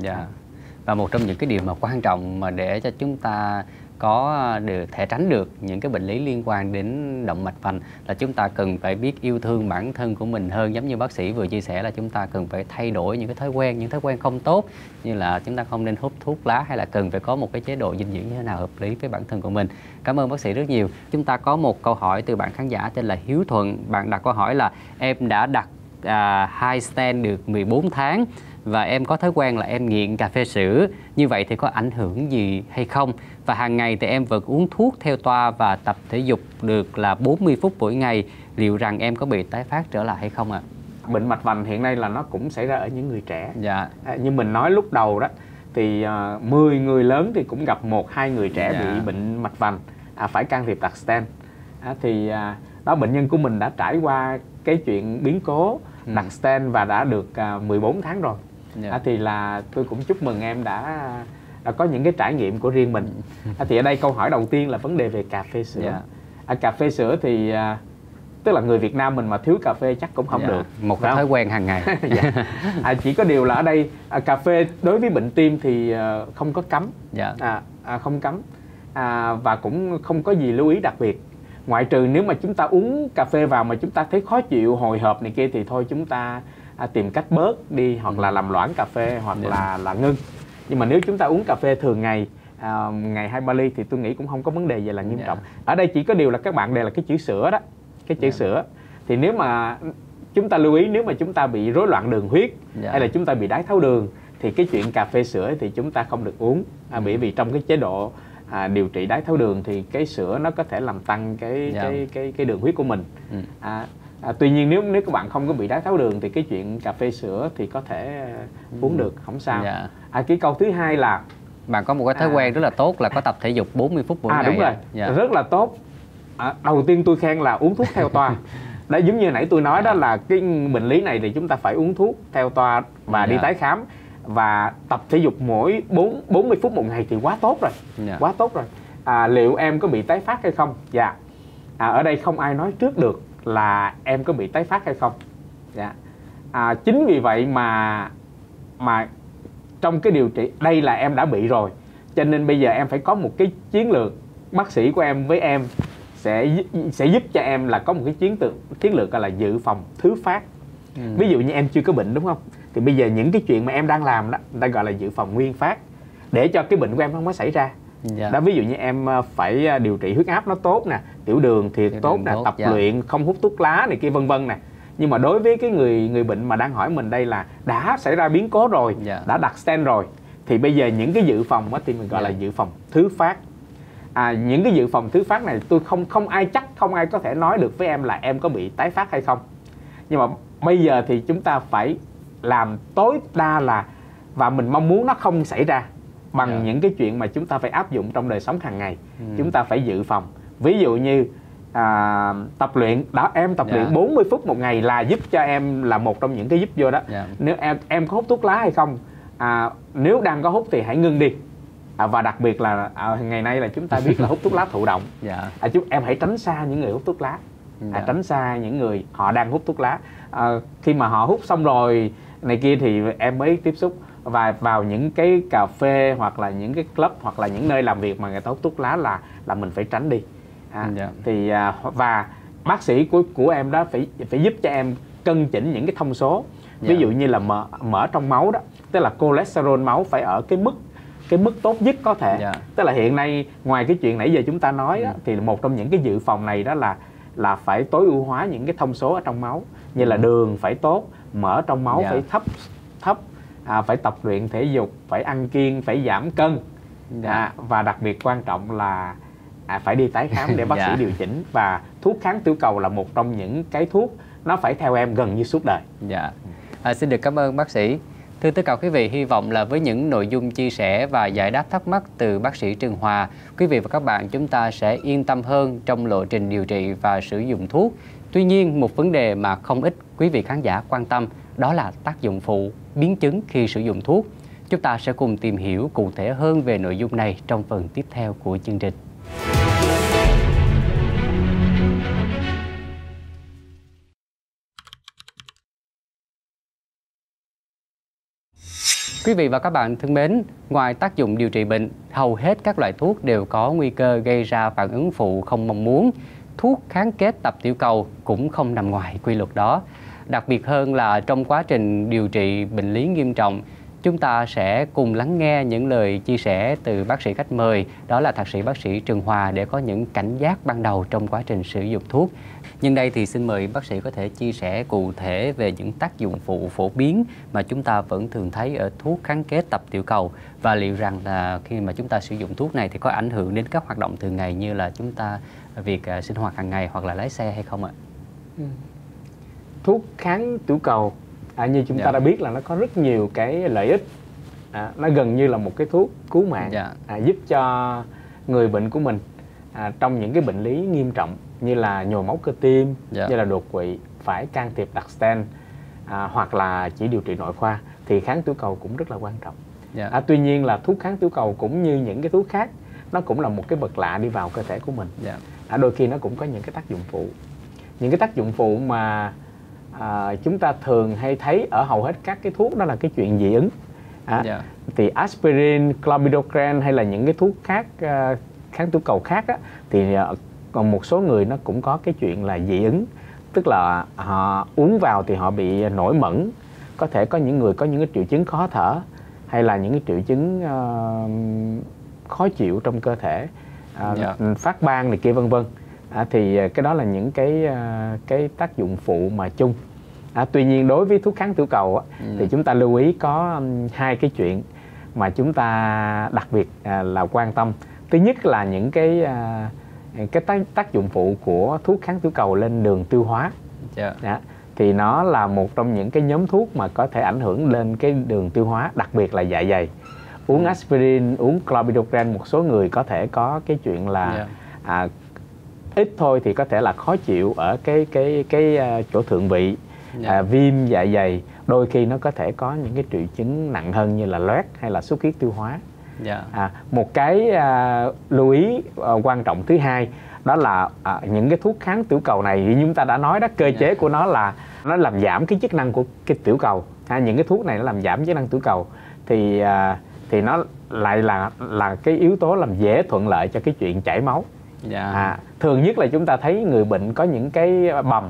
Và một trong những cái điều mà quan trọng mà để cho chúng ta có thể tránh được những cái bệnh lý liên quan đến động mạch vành là chúng ta cần phải biết yêu thương bản thân của mình hơn. Giống như bác sĩ vừa chia sẻ là chúng ta cần phải thay đổi những thói quen không tốt, như là chúng ta không nên hút thuốc lá, hay là cần phải có một cái chế độ dinh dưỡng như thế nào hợp lý với bản thân của mình. Cảm ơn bác sĩ rất nhiều. Chúng ta có một câu hỏi từ bạn khán giả tên là Hiếu Thuận. Bạn đặt câu hỏi là em đã đặt 2 stent được 14 tháng và em có thói quen là em nghiện cà phê sữa. Như vậy thì có ảnh hưởng gì hay không? Và hàng ngày thì em vẫn uống thuốc theo toa và tập thể dục được là 40 phút mỗi ngày. Liệu rằng em có bị tái phát trở lại hay không ạ? Bệnh mạch vành hiện nay là nó cũng xảy ra ở những người trẻ. Như mình nói lúc đầu đó thì 10 người lớn thì cũng gặp 1-2 người trẻ bị bệnh mạch vành phải can thiệp đặt stent. Thì đó, bệnh nhân của mình đã trải qua cái chuyện biến cố đặt stent và đã được 14 tháng rồi. Thì là tôi cũng chúc mừng em đã có những cái trải nghiệm của riêng mình. Thì ở đây câu hỏi đầu tiên là vấn đề về cà phê sữa. Cà phê sữa thì tức là người Việt Nam mình mà thiếu cà phê chắc cũng không được. Một cái thói quen hàng ngày. Chỉ có điều là ở đây cà phê đối với bệnh tim thì không có cấm, không cấm, và cũng không có gì lưu ý đặc biệt. Ngoại trừ nếu mà chúng ta uống cà phê vào mà chúng ta thấy khó chịu, hồi hộp này kia thì thôi chúng ta tìm cách bớt đi, hoặc là làm loãng cà phê, hoặc là ngưng. Nhưng mà nếu chúng ta uống cà phê thường ngày, ngày 2-3 ly thì tôi nghĩ cũng không có vấn đề gì là nghiêm trọng. Ở đây chỉ có điều là các bạn đây là cái chữ sữa đó, cái chữ sữa. Thì nếu mà chúng ta lưu ý, nếu mà chúng ta bị rối loạn đường huyết hay là chúng ta bị đái tháo đường thì cái chuyện cà phê sữa thì chúng ta không được uống. Bởi vì trong cái chế độ điều trị đái tháo đường thì cái sữa nó có thể làm tăng cái đường huyết của mình. Tuy nhiên nếu các bạn không có bị đái tháo đường thì cái chuyện cà phê sữa thì có thể uống được, không sao. Cái câu thứ hai là bạn có một cái thói quen rất là tốt là có tập thể dục 40 phút mỗi ngày. Đúng rồi, rất là tốt. Đầu tiên tôi khen là uống thuốc theo toa. Đấy, giống như nãy tôi nói đó là cái bệnh lý này thì chúng ta phải uống thuốc theo toa và đi tái khám và tập thể dục mỗi 40 phút một ngày thì quá tốt rồi. Quá tốt rồi. Liệu em có bị tái phát hay không? Ở đây không ai nói trước được là em có bị tái phát hay không. Chính vì vậy mà trong cái điều trị đây là em đã bị rồi, cho nên bây giờ em phải có một cái chiến lược. Bác sĩ của em với em sẽ giúp cho em là có một cái chiến lược gọi là dự phòng thứ phát. Ví dụ như em chưa có bệnh đúng không, thì bây giờ những cái chuyện mà em đang làm đó người ta gọi là dự phòng nguyên phát, để cho cái bệnh của em không có xảy ra. Đó, ví dụ như em phải điều trị huyết áp nó tốt nè, tiểu đường thì tốt nè, tập luyện, không hút thuốc lá này kia vân vân nè. Nhưng mà đối với cái người bệnh mà đang hỏi mình đây là đã xảy ra biến cố rồi, đã đặt stent rồi, thì bây giờ những cái dự phòng thì mình gọi là dự phòng thứ phát. Những cái dự phòng thứ phát này tôi không ai có thể nói được với em là em có bị tái phát hay không. Nhưng mà bây giờ thì chúng ta phải làm tối đa là, và mình mong muốn nó không xảy ra, bằng những cái chuyện mà chúng ta phải áp dụng trong đời sống hàng ngày. Chúng ta phải dự phòng. Ví dụ như tập luyện đó, em tập luyện 40 phút một ngày là giúp cho em, là một trong những cái giúp vô đó. Nếu em có hút thuốc lá hay không, nếu đang có hút thì hãy ngưng đi. Và đặc biệt là ngày nay là chúng ta biết là hút thuốc lá thụ động. Em hãy tránh xa những người hút thuốc lá. Tránh xa những người họ đang hút thuốc lá. Khi mà họ hút xong rồi này kia thì em mới tiếp xúc. Và vào những cái cà phê hoặc là những cái club hoặc là những nơi làm việc mà người ta hút thuốc lá là mình phải tránh đi. Thì và bác sĩ của em đó phải giúp cho em cân chỉnh những cái thông số. Ví dụ như là mỡ trong máu đó, tức là cholesterol máu phải ở cái mức tốt nhất có thể. Tức là hiện nay ngoài cái chuyện nãy giờ chúng ta nói đó, thì một trong những cái dự phòng này đó là phải tối ưu hóa những cái thông số ở trong máu, như là đường phải tốt, mỡ trong máu phải thấp, phải tập luyện thể dục, phải ăn kiêng, phải giảm cân. Và đặc biệt quan trọng là phải đi tái khám để bác sĩ điều chỉnh. Và thuốc kháng tiểu cầu là một trong những cái thuốc nó phải theo em gần như suốt đời. Xin được cảm ơn bác sĩ. Thưa tất cả quý vị, hy vọng là với những nội dung chia sẻ và giải đáp thắc mắc từ bác sĩ Trần Hòa, quý vị và các bạn chúng ta sẽ yên tâm hơn trong lộ trình điều trị và sử dụng thuốc. Tuy nhiên, một vấn đề mà không ít quý vị khán giả quan tâm đó là tác dụng phụ, biến chứng khi sử dụng thuốc. Chúng ta sẽ cùng tìm hiểu cụ thể hơn về nội dung này trong phần tiếp theo của chương trình. Quý vị và các bạn thân mến, ngoài tác dụng điều trị bệnh, hầu hết các loại thuốc đều có nguy cơ gây ra phản ứng phụ không mong muốn. Thuốc kháng kết tập tiểu cầu cũng không nằm ngoài quy luật đó. Đặc biệt hơn là trong quá trình điều trị bệnh lý nghiêm trọng, chúng ta sẽ cùng lắng nghe những lời chia sẻ từ bác sĩ khách mời, đó là thạc sĩ bác sĩ Trần Hòa, để có những cảnh giác ban đầu trong quá trình sử dụng thuốc. Nhưng đây thì xin mời bác sĩ có thể chia sẻ cụ thể về những tác dụng phụ phổ biến mà chúng ta vẫn thường thấy ở thuốc kháng kết tập tiểu cầu, và liệu rằng là khi mà chúng ta sử dụng thuốc này thì có ảnh hưởng đến các hoạt động thường ngày như là chúng ta việc sinh hoạt hàng ngày hoặc là lái xe hay không ạ? Thuốc kháng tiểu cầu như chúng ta đã biết là nó có rất nhiều cái lợi ích. Nó gần như là một cái thuốc cứu mạng, giúp cho người bệnh của mình trong những cái bệnh lý nghiêm trọng như là nhồi máu cơ tim, như là đột quỵ, phải can thiệp đặt stent, hoặc là chỉ điều trị nội khoa, thì kháng tiểu cầu cũng rất là quan trọng. Tuy nhiên là thuốc kháng tiểu cầu cũng như những cái thuốc khác, nó cũng là một cái vật lạ đi vào cơ thể của mình. Đôi khi nó cũng có những cái tác dụng phụ. Những cái tác dụng phụ mà chúng ta thường hay thấy ở hầu hết các cái thuốc đó là cái chuyện dị ứng. Thì aspirin, clopidogrel hay là những cái thuốc khác, kháng tiểu cầu khác á, thì còn một số người nó cũng có cái chuyện là dị ứng. Tức là họ uống vào thì họ bị nổi mẩn, có thể có những người có những cái triệu chứng khó thở, hay là những cái triệu chứng khó chịu trong cơ thể, phát ban này kia vân vân. Thì cái đó là những cái tác dụng phụ mà chung. Tuy nhiên đối với thuốc kháng tiểu cầu thì chúng ta lưu ý có hai cái chuyện mà chúng ta đặc biệt là quan tâm. Thứ nhất là những cái tác dụng phụ của thuốc kháng tiểu cầu lên đường tiêu hóa. Thì nó là một trong những cái nhóm thuốc mà có thể ảnh hưởng lên cái đường tiêu hóa, đặc biệt là dạ dày. Uống aspirin, uống clopidogrel, một số người có thể có cái chuyện là ít thôi thì có thể là khó chịu ở cái chỗ thượng vị, viêm dạ dày, đôi khi nó có thể có những cái triệu chứng nặng hơn như là loét hay là xuất huyết tiêu hóa. Một cái lưu ý quan trọng thứ hai đó là những cái thuốc kháng tiểu cầu này, như chúng ta đã nói đó, cơ chế của nó là nó làm giảm cái chức năng của cái tiểu cầu. Những cái thuốc này nó làm giảm chức năng tiểu cầu thì nó lại là cái yếu tố làm dễ thuận lợi cho cái chuyện chảy máu. Thường nhất là chúng ta thấy người bệnh có những cái bầm,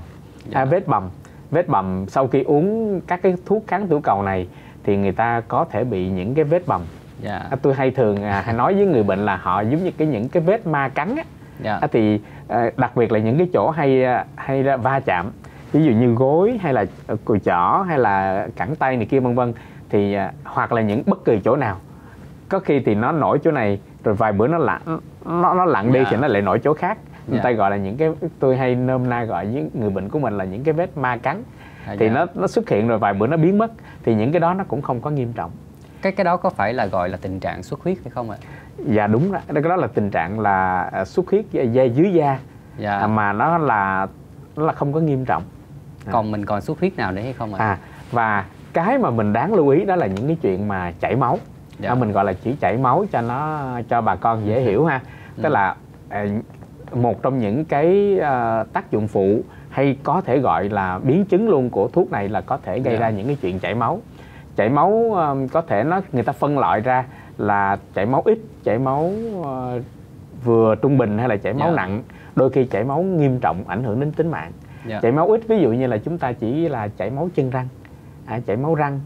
vết bầm sau khi uống các cái thuốc kháng tiểu cầu này thì người ta có thể bị những cái vết bầm. Tôi hay nói với người bệnh là họ giống như những cái vết ma cắn á. Thì đặc biệt là những cái chỗ hay va chạm, ví dụ như gối hay là cùi chỏ hay là cẳng tay này kia vân vân, thì hoặc là những bất kỳ chỗ nào, có khi thì nó nổi chỗ này rồi vài bữa nó lặn đi thì nó lại nổi chỗ khác. Người ta gọi là những cái, tôi hay nôm na gọi với người bệnh của mình là những cái vết ma cắn. Thì nó xuất hiện rồi vài bữa nó biến mất, thì những cái đó nó cũng không có nghiêm trọng. Cái đó có phải là gọi là tình trạng xuất huyết hay không ạ? Dạ đúng đó, cái đó là tình trạng là xuất huyết dây dưới da. Dạ. Mà nó là không có nghiêm trọng. Còn mình còn xuất huyết nào nữa hay không ạ? Và cái mà mình đáng lưu ý đó là những cái chuyện mà chảy máu. Dạ. Mình gọi là chỉ chảy máu cho bà con dễ hiểu ha. Tức là một trong những cái tác dụng phụ hay có thể gọi là biến chứng luôn của thuốc này là có thể gây ra những cái chuyện chảy máu. Chảy máu có thể người ta phân loại ra là chảy máu ít, chảy máu vừa trung bình hay là chảy máu nặng. Đôi khi chảy máu nghiêm trọng ảnh hưởng đến tính mạng. Chảy máu ít ví dụ như là chúng ta chỉ là chảy máu chân răng, chảy máu răng.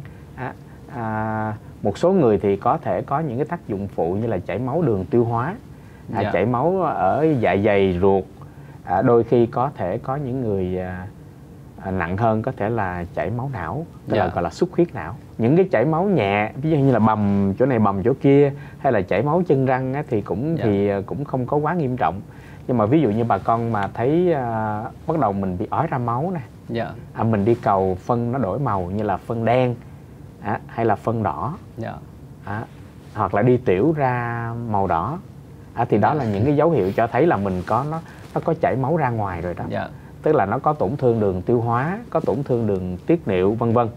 Một số người thì có thể có những cái tác dụng phụ như là chảy máu đường tiêu hóa, chảy máu ở dạ dày, ruột. Đôi khi có thể có những người nặng hơn có thể là chảy máu não, tức là gọi là xuất huyết não. Những cái chảy máu nhẹ ví dụ như là bầm chỗ này bầm chỗ kia hay là chảy máu chân răng thì cũng không có quá nghiêm trọng. Nhưng mà ví dụ như bà con mà thấy bắt đầu mình bị ói ra máu nè, mình đi cầu phân nó đổi màu như là phân đen hay là phân đỏ, hoặc là đi tiểu ra màu đỏ, thì đó là những cái dấu hiệu cho thấy là mình nó có chảy máu ra ngoài rồi đó. Tức là nó có tổn thương đường tiêu hóa, có tổn thương đường tiết niệu vân vân.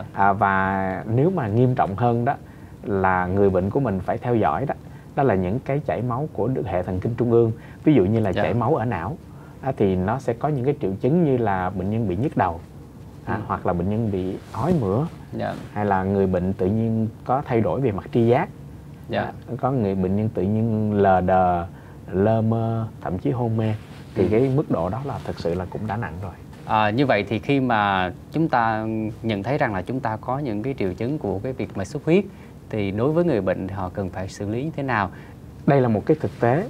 Và nếu mà nghiêm trọng hơn đó là người bệnh của mình phải theo dõi đó là những cái chảy máu của hệ thần kinh trung ương. Ví dụ như là chảy máu ở não thì nó sẽ có những cái triệu chứng như là bệnh nhân bị nhức đầu, hoặc là bệnh nhân bị ói mửa, hay là người bệnh tự nhiên có thay đổi về mặt tri giác, có người bệnh nhân tự nhiên lờ đờ, lơ mơ, thậm chí hôn mê, thì cái mức độ đó là thực sự là cũng đã nặng rồi. Như vậy thì khi mà chúng ta nhận thấy rằng là chúng ta có những cái triệu chứng của cái việc mà xuất huyết thì đối với người bệnh thì họ cần phải xử lý như thế nào? Đây là một cái thực tế.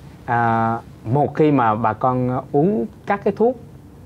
Một khi mà bà con uống các cái thuốc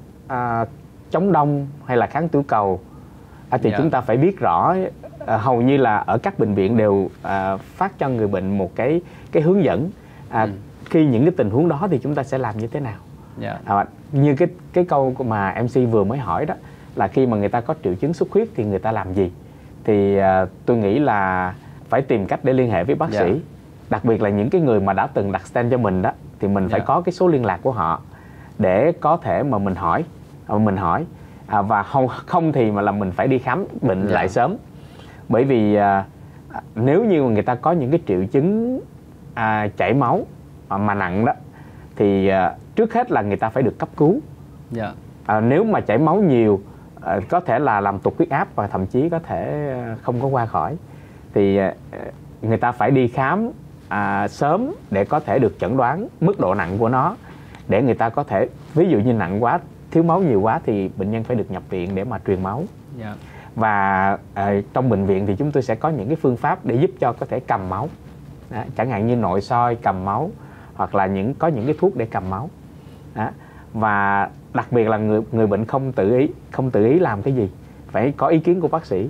chống đông hay là kháng tiểu cầu thì chúng ta phải biết rõ, hầu như là ở các bệnh viện đều phát cho người bệnh một cái hướng dẫn khi những cái tình huống đó thì chúng ta sẽ làm như thế nào. Như cái câu mà MC vừa mới hỏi đó là khi mà người ta có triệu chứng xuất huyết thì người ta làm gì, thì tôi nghĩ là phải tìm cách để liên hệ với bác sĩ. Đặc biệt là những cái người mà đã từng đặt stent cho mình đó thì mình phải có cái số liên lạc của họ để có thể mà mình hỏi và không thì mà là mình phải đi khám bệnh lại sớm. Bởi vì nếu như người ta có những cái triệu chứng chảy máu mà nặng đó thì trước hết là người ta phải được cấp cứu. Nếu mà chảy máu nhiều có thể là làm tụt huyết áp và thậm chí có thể không có qua khỏi, thì người ta phải đi khám sớm để có thể được chẩn đoán mức độ nặng của nó, để người ta có thể, ví dụ như nặng quá, thiếu máu nhiều quá thì bệnh nhân phải được nhập viện để mà truyền máu. Và trong bệnh viện thì chúng tôi sẽ có những cái phương pháp để giúp cho có thể cầm máu, chẳng hạn như nội soi cầm máu, hoặc là có những cái thuốc để cầm máu. Và đặc biệt là người bệnh không tự ý làm cái gì, phải có ý kiến của bác sĩ.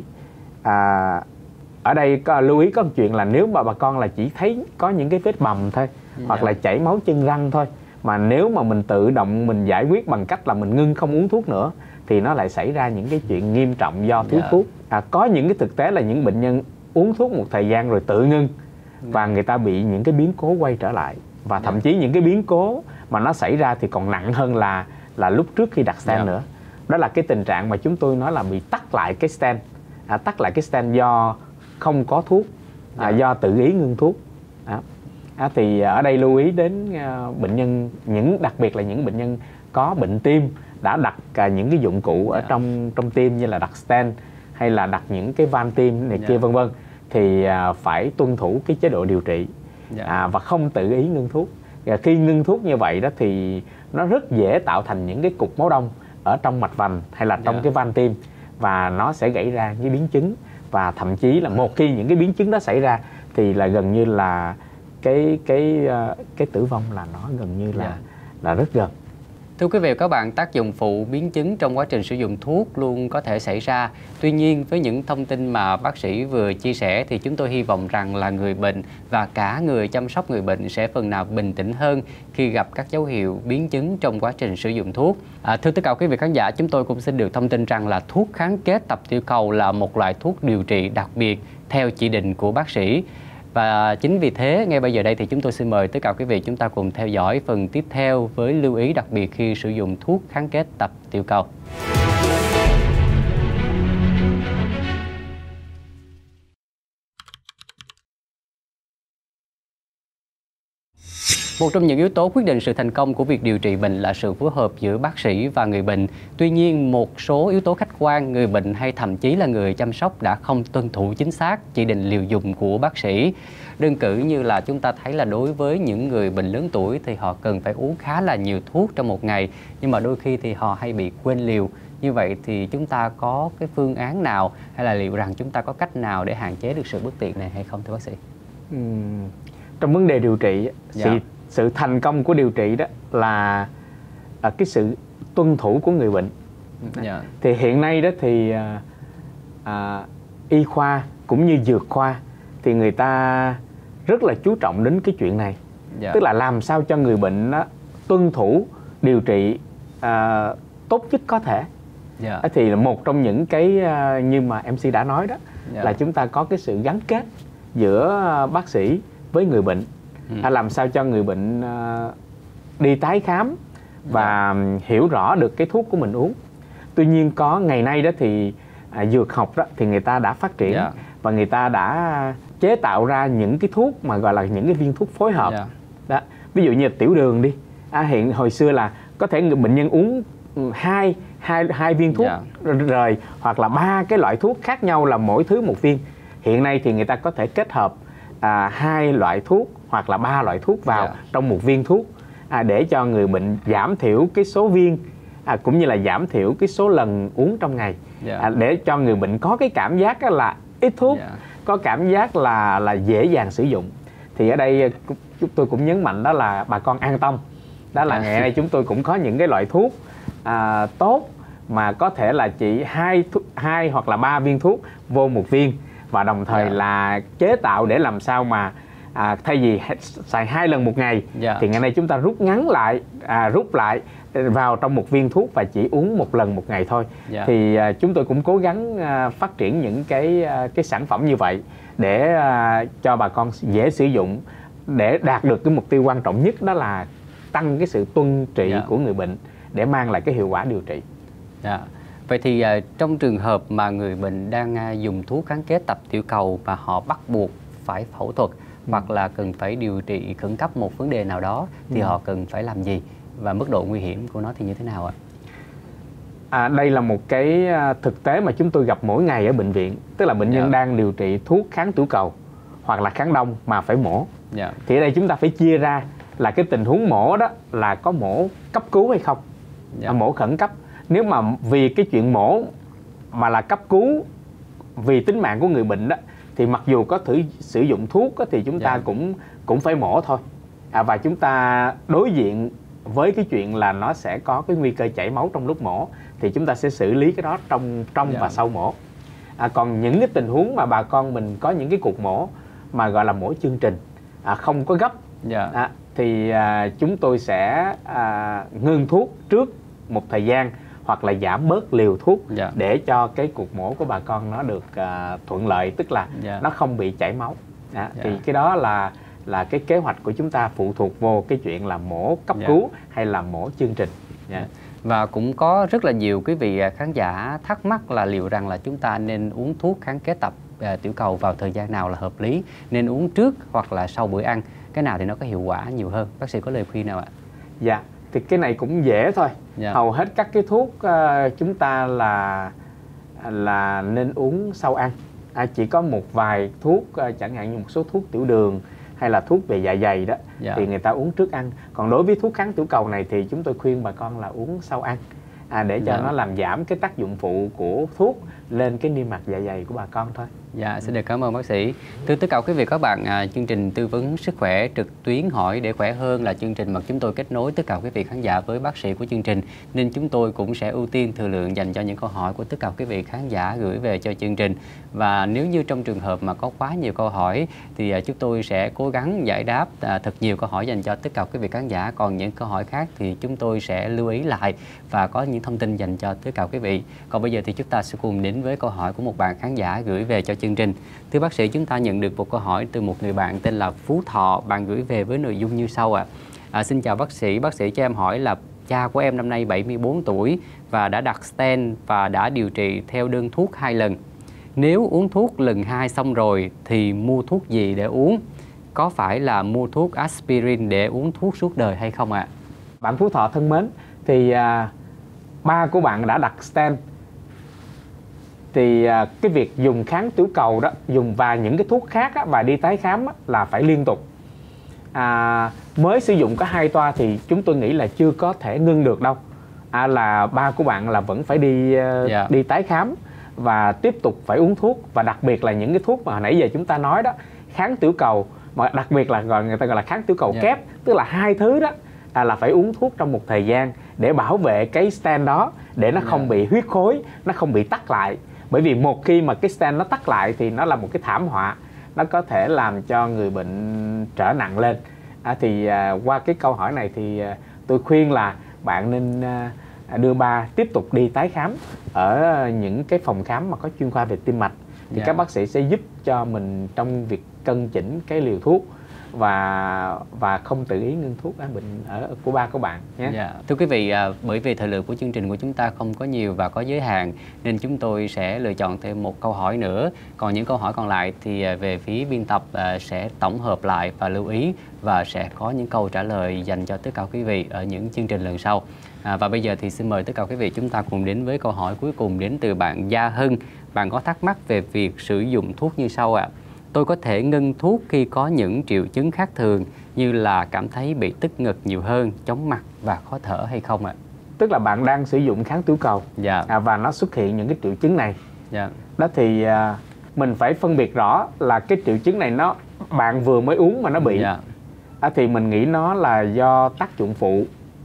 Ở đây lưu ý có một chuyện là nếu mà bà con là chỉ thấy có những cái vết bầm thôi, hoặc là chảy máu chân răng thôi, mà nếu mà mình tự động mình giải quyết bằng cách là mình ngưng không uống thuốc nữa thì nó lại xảy ra những cái chuyện nghiêm trọng do thiếu thuốc. Có những cái thực tế là những bệnh nhân uống thuốc một thời gian rồi tự ngưng và người ta bị những cái biến cố quay trở lại, và thậm chí những cái biến cố mà nó xảy ra thì còn nặng hơn là lúc trước khi đặt stent nữa. Đó là cái tình trạng mà chúng tôi nói là bị tắc lại cái stent, tắc lại cái stent do không có thuốc, do tự ý ngưng thuốc. Thì ở đây lưu ý đến bệnh nhân, đặc biệt là những bệnh nhân có bệnh tim đã đặt những cái dụng cụ ở trong tim như là đặt stent hay là đặt những cái van tim này kia vân vân, thì phải tuân thủ cái chế độ điều trị và không tự ý ngưng thuốc. Khi ngưng thuốc như vậy đó thì nó rất dễ tạo thành những cái cục máu đông ở trong mạch vành hay là trong cái van tim, và nó sẽ gây ra những biến chứng, và thậm chí là một khi những cái biến chứng đó xảy ra thì là gần như là cái tử vong là nó gần như là rất gần. Thưa quý vị và các bạn, tác dụng phụ biến chứng trong quá trình sử dụng thuốc luôn có thể xảy ra. Tuy nhiên, với những thông tin mà bác sĩ vừa chia sẻ thì chúng tôi hy vọng rằng là người bệnh và cả người chăm sóc người bệnh sẽ phần nào bình tĩnh hơn khi gặp các dấu hiệu biến chứng trong quá trình sử dụng thuốc. Thưa tất cả quý vị khán giả, chúng tôi cũng xin được thông tin rằng là thuốc kháng kết tập tiểu cầu là một loại thuốc điều trị đặc biệt theo chỉ định của bác sĩ. Và chính vì thế, ngay bây giờ đây thì chúng tôi xin mời tất cả quý vị chúng ta cùng theo dõi phần tiếp theo với lưu ý đặc biệt khi sử dụng thuốc kháng kết tập tiểu cầu. Một trong những yếu tố quyết định sự thành công của việc điều trị bệnh là sự phối hợp giữa bác sĩ và người bệnh. Tuy nhiên, một số yếu tố khách quan, người bệnh hay thậm chí là người chăm sóc đã không tuân thủ chính xác chỉ định liều dùng của bác sĩ. Đơn cử như là chúng ta thấy là đối với những người bệnh lớn tuổi thì họ cần phải uống khá là nhiều thuốc trong một ngày, nhưng mà đôi khi thì họ hay bị quên liều. Như vậy thì chúng ta có cái phương án nào hay là liệu rằng chúng ta có cách nào để hạn chế được sự bất tiện này hay không thưa bác sĩ? Trong vấn đề điều trị, sự thành công của điều trị đó là cái sự tuân thủ của người bệnh. Thì hiện nay đó thì y khoa cũng như dược khoa thì người ta rất là chú trọng đến cái chuyện này. Tức là làm sao cho người bệnh đó tuân thủ điều trị tốt nhất có thể. Thì một trong những cái như mà MC đã nói đó là chúng ta có cái sự gắn kết giữa bác sĩ với người bệnh. Làm sao cho người bệnh đi tái khám và hiểu rõ được cái thuốc của mình uống. Tuy nhiên có ngày nay đó thì dược học đó thì người ta đã phát triển và người ta đã chế tạo ra những cái thuốc mà gọi là những cái viên thuốc phối hợp. Đó. Ví dụ như tiểu đường đi. Hiện hồi xưa là có thể người bệnh nhân uống hai viên thuốc rời hoặc là 3 cái loại thuốc khác nhau là mỗi thứ một viên. Hiện nay thì người ta có thể kết hợp 2 loại thuốc hoặc là 3 loại thuốc vào trong một viên thuốc để cho người bệnh giảm thiểu cái số viên cũng như là giảm thiểu cái số lần uống trong ngày, để cho người bệnh có cái cảm giác là ít thuốc, có cảm giác là dễ dàng sử dụng. Thì ở đây chúng tôi cũng nhấn mạnh đó là bà con an tâm, đó là ngày nay chúng tôi cũng có những cái loại thuốc tốt mà có thể là chỉ 2 hoặc là 3 viên thuốc vô một viên, và đồng thời là chế tạo để làm sao mà thay vì xài 2 lần một ngày thì ngày nay chúng ta rút ngắn lại, rút lại vào trong một viên thuốc và chỉ uống 1 lần một ngày thôi. Thì chúng tôi cũng cố gắng phát triển những cái sản phẩm như vậy để cho bà con dễ sử dụng, để đạt được cái mục tiêu quan trọng nhất, đó là tăng cái sự tuân trị của người bệnh để mang lại cái hiệu quả điều trị. Vậy thì trong trường hợp mà người bệnh đang dùng thuốc kháng kết tập tiểu cầu và họ bắt buộc phải phẫu thuật hoặc là cần phải điều trị khẩn cấp một vấn đề nào đó thì họ cần phải làm gì và mức độ nguy hiểm của nó thì như thế nào ạ? Đây là một cái thực tế mà chúng tôi gặp mỗi ngày ở bệnh viện. Tức là bệnh nhân đang điều trị thuốc kháng tiểu cầu hoặc là kháng đông mà phải mổ. Thì ở đây chúng ta phải chia ra là cái tình huống mổ đó là có mổ cấp cứu hay không, mổ khẩn cấp. Nếu mà vì cái chuyện mổ mà là cấp cứu vì tính mạng của người bệnh đó, thì mặc dù có thử sử dụng thuốc đó, thì chúng ta cũng phải mổ thôi. Và chúng ta đối diện với cái chuyện là nó sẽ có cái nguy cơ chảy máu trong lúc mổ, thì chúng ta sẽ xử lý cái đó trong và sau mổ. Còn những cái tình huống mà bà con mình có những cái cuộc mổ mà gọi là mổ chương trình, không có gấp, thì chúng tôi sẽ ngưng thuốc trước một thời gian hoặc là giảm bớt liều thuốc để cho cái cuộc mổ của bà con nó được thuận lợi, tức là nó không bị chảy máu. Thì cái đó là cái kế hoạch của chúng ta phụ thuộc vô cái chuyện là mổ cấp cứu hay là mổ chương trình. Và cũng có rất là nhiều quý vị khán giả thắc mắc là liệu rằng là chúng ta nên uống thuốc kháng kết tập tiểu cầu vào thời gian nào là hợp lý, nên uống trước hoặc là sau bữa ăn, cái nào thì nó có hiệu quả nhiều hơn? Bác sĩ có lời khuyên nào ạ? Thì cái này cũng dễ thôi. Hầu hết các cái thuốc chúng ta là nên uống sau ăn. Chỉ có một vài thuốc chẳng hạn như một số thuốc tiểu đường hay là thuốc về dạ dày đó thì người ta uống trước ăn. Còn đối với thuốc kháng tiểu cầu này thì chúng tôi khuyên bà con là uống sau ăn, để cho nó làm giảm cái tác dụng phụ của thuốc lên cái niêm mạc dạ dày của bà con thôi. Xin được cảm ơn bác sĩ. Thưa tất cả quý vị các bạn, chương trình tư vấn sức khỏe trực tuyến Hỏi để khỏe hơn là chương trình mà chúng tôi kết nối tất cả quý vị khán giả với bác sĩ của chương trình, nên chúng tôi cũng sẽ ưu tiên thời lượng dành cho những câu hỏi của tất cả quý vị khán giả gửi về cho chương trình. Và nếu như trong trường hợp mà có quá nhiều câu hỏi thì chúng tôi sẽ cố gắng giải đáp thật nhiều câu hỏi dành cho tất cả quý vị khán giả. Còn những câu hỏi khác thì chúng tôi sẽ lưu ý lại và có những thông tin dành cho tất cả quý vị. Còn bây giờ thì chúng ta sẽ cùng đến với câu hỏi của một bạn khán giả gửi về cho chương trình. Thưa bác sĩ, chúng ta nhận được một câu hỏi từ một người bạn tên là Phú Thọ. Bạn gửi về với nội dung như sau ạ. Xin chào bác sĩ cho em hỏi là cha của em năm nay 74 tuổi và đã đặt stent và đã điều trị theo đơn thuốc 2 lần. Nếu uống thuốc lần 2 xong rồi thì mua thuốc gì để uống? Có phải là mua thuốc aspirin để uống thuốc suốt đời hay không ạ? Bạn Phú Thọ thân mến, thì ba của bạn đã đặt stent, thì cái việc dùng kháng tiểu cầu đó, dùng và những cái thuốc khác á, và đi tái khám á, là phải liên tục. Mới sử dụng có 2 toa thì chúng tôi nghĩ là chưa có thể ngưng được đâu. Là ba của bạn là vẫn phải đi tái khám và tiếp tục phải uống thuốc, và đặc biệt là những cái thuốc mà hồi nãy giờ chúng ta nói đó, kháng tiểu cầu, mà đặc biệt là người ta gọi là kháng tiểu cầu kép, tức là 2 thứ đó là phải uống thuốc trong một thời gian để bảo vệ cái stent đó, để nó không bị huyết khối, nó không bị tắc lại. Bởi vì một khi mà cái stent nó tắc lại thì nó là một cái thảm họa, nó có thể làm cho người bệnh trở nặng lên. Thì qua cái câu hỏi này thì tôi khuyên là bạn nên đưa ba tiếp tục đi tái khám ở những cái phòng khám mà có chuyên khoa về tim mạch, thì các bác sĩ sẽ giúp cho mình trong việc cân chỉnh cái liều thuốc và không tự ý ngưng thuốc bệnh của ba của bạn nhé. Thưa quý vị, bởi vì thời lượng của chương trình của chúng ta không có nhiều và có giới hạn, nên chúng tôi sẽ lựa chọn thêm một câu hỏi nữa. Còn những câu hỏi còn lại thì về phía biên tập sẽ tổng hợp lại và lưu ý, và sẽ có những câu trả lời dành cho tất cả quý vị ở những chương trình lần sau. Và bây giờ thì xin mời tất cả quý vị chúng ta cùng đến với câu hỏi cuối cùng đến từ bạn Gia Hưng. Bạn có thắc mắc về việc sử dụng thuốc như sau ạ. Tôi có thể ngưng thuốc khi có những triệu chứng khác thường như là cảm thấy bị tức ngực nhiều hơn, chóng mặt và khó thở hay không ạ? Tức là bạn đang sử dụng kháng tiểu cầu và nó xuất hiện những cái triệu chứng này. Đó thì mình phải phân biệt rõ là cái triệu chứng này bạn vừa mới uống mà nó bị. Thì mình nghĩ nó là do tác dụng phụ.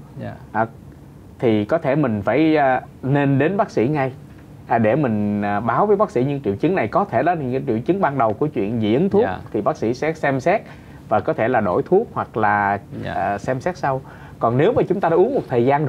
Thì có thể mình phải nên đến bác sĩ ngay để mình báo với bác sĩ những triệu chứng này. Có thể đó là những triệu chứng ban đầu của chuyện dị ứng thuốc, thì bác sĩ sẽ xem xét và có thể là đổi thuốc hoặc là xem xét sau. Còn nếu mà chúng ta đã uống một thời gian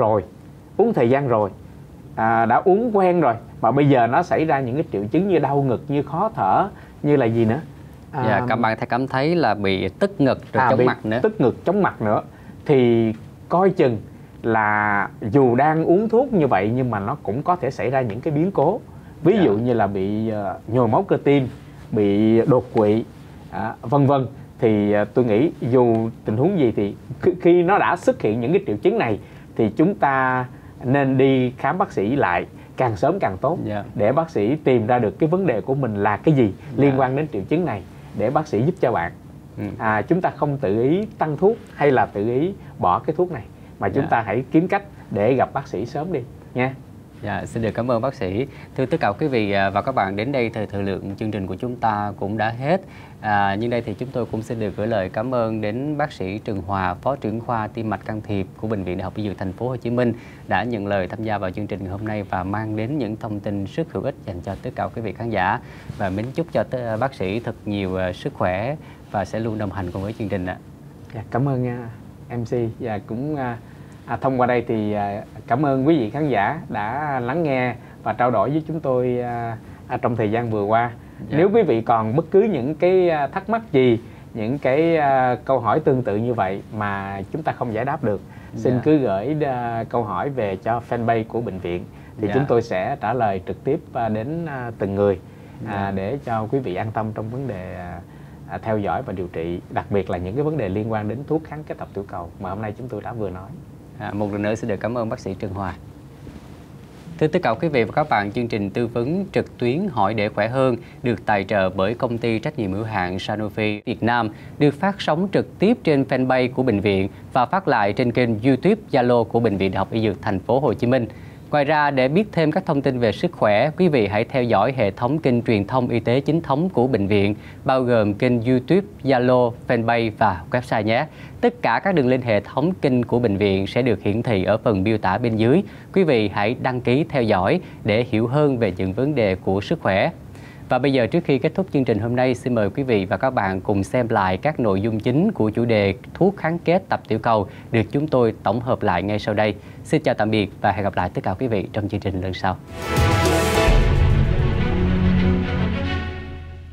rồi, đã uống quen rồi, mà bây giờ nó xảy ra những cái triệu chứng như đau ngực, như khó thở, như là gì nữa? Các bạn cảm thấy là bị tức ngực rồi chóng mặt nữa. Tức ngực, chóng mặt nữa, thì coi chừng là dù đang uống thuốc như vậy nhưng mà nó cũng có thể xảy ra những cái biến cố. Ví dụ như là bị nhồi máu cơ tim, bị đột quỵ, vân vân. Thì tôi nghĩ dù tình huống gì thì khi nó đã xuất hiện những cái triệu chứng này thì chúng ta nên đi khám bác sĩ lại càng sớm càng tốt, để bác sĩ tìm ra được cái vấn đề của mình là cái gì liên quan đến triệu chứng này, để bác sĩ giúp cho bạn. Chúng ta không tự ý tăng thuốc hay là tự ý bỏ cái thuốc này, mà chúng ta hãy kiếm cách để gặp bác sĩ sớm đi nha. Xin được cảm ơn bác sĩ. Thưa tất cả quý vị và các bạn, đến đây thời lượng chương trình của chúng ta cũng đã hết. Nhưng đây thì chúng tôi cũng xin được gửi lời cảm ơn đến bác sĩ Trần Hòa, Phó trưởng khoa tim mạch can thiệp của Bệnh viện Đại học Y Dược Thành phố Hồ Chí Minh đã nhận lời tham gia vào chương trình ngày hôm nay và mang đến những thông tin rất hữu ích dành cho tất cả quý vị khán giả. Và mến chúc cho bác sĩ thật nhiều sức khỏe và sẽ luôn đồng hành cùng với chương trình ạ. Cảm ơn MC, và cũng thông qua đây thì cảm ơn quý vị khán giả đã lắng nghe và trao đổi với chúng tôi trong thời gian vừa qua. Nếu quý vị còn bất cứ những cái thắc mắc gì, những cái câu hỏi tương tự như vậy mà chúng ta không giải đáp được, xin cứ gửi câu hỏi về cho fanpage của bệnh viện, thì chúng tôi sẽ trả lời trực tiếp đến từng người để cho quý vị an tâm trong vấn đề theo dõi và điều trị, đặc biệt là những cái vấn đề liên quan đến thuốc kháng kết hợp tiểu cầu mà hôm nay chúng tôi đã vừa nói. Một lần nữa xin được cảm ơn bác sĩ Trần Hòa. Thưa tất cả quý vị và các bạn, chương trình tư vấn trực tuyến Hỏi để khỏe hơn được tài trợ bởi công ty trách nhiệm hữu hạn Sanofi Việt Nam, được phát sóng trực tiếp trên fanpage của bệnh viện và phát lại trên kênh YouTube, Zalo của Bệnh viện Đại học Y Dược Thành phố Hồ Chí Minh. Ngoài ra, để biết thêm các thông tin về sức khỏe, quý vị hãy theo dõi hệ thống kênh truyền thông y tế chính thống của bệnh viện, bao gồm kênh YouTube, Zalo, fanpage và website nhé. Tất cả các đường link hệ thống kênh của bệnh viện sẽ được hiển thị ở phần miêu tả bên dưới. Quý vị hãy đăng ký theo dõi để hiểu hơn về những vấn đề của sức khỏe. Và bây giờ, trước khi kết thúc chương trình hôm nay, xin mời quý vị và các bạn cùng xem lại các nội dung chính của chủ đề thuốc kháng kết tập tiểu cầu được chúng tôi tổng hợp lại ngay sau đây. Xin chào tạm biệt và hẹn gặp lại tất cả quý vị trong chương trình lần sau.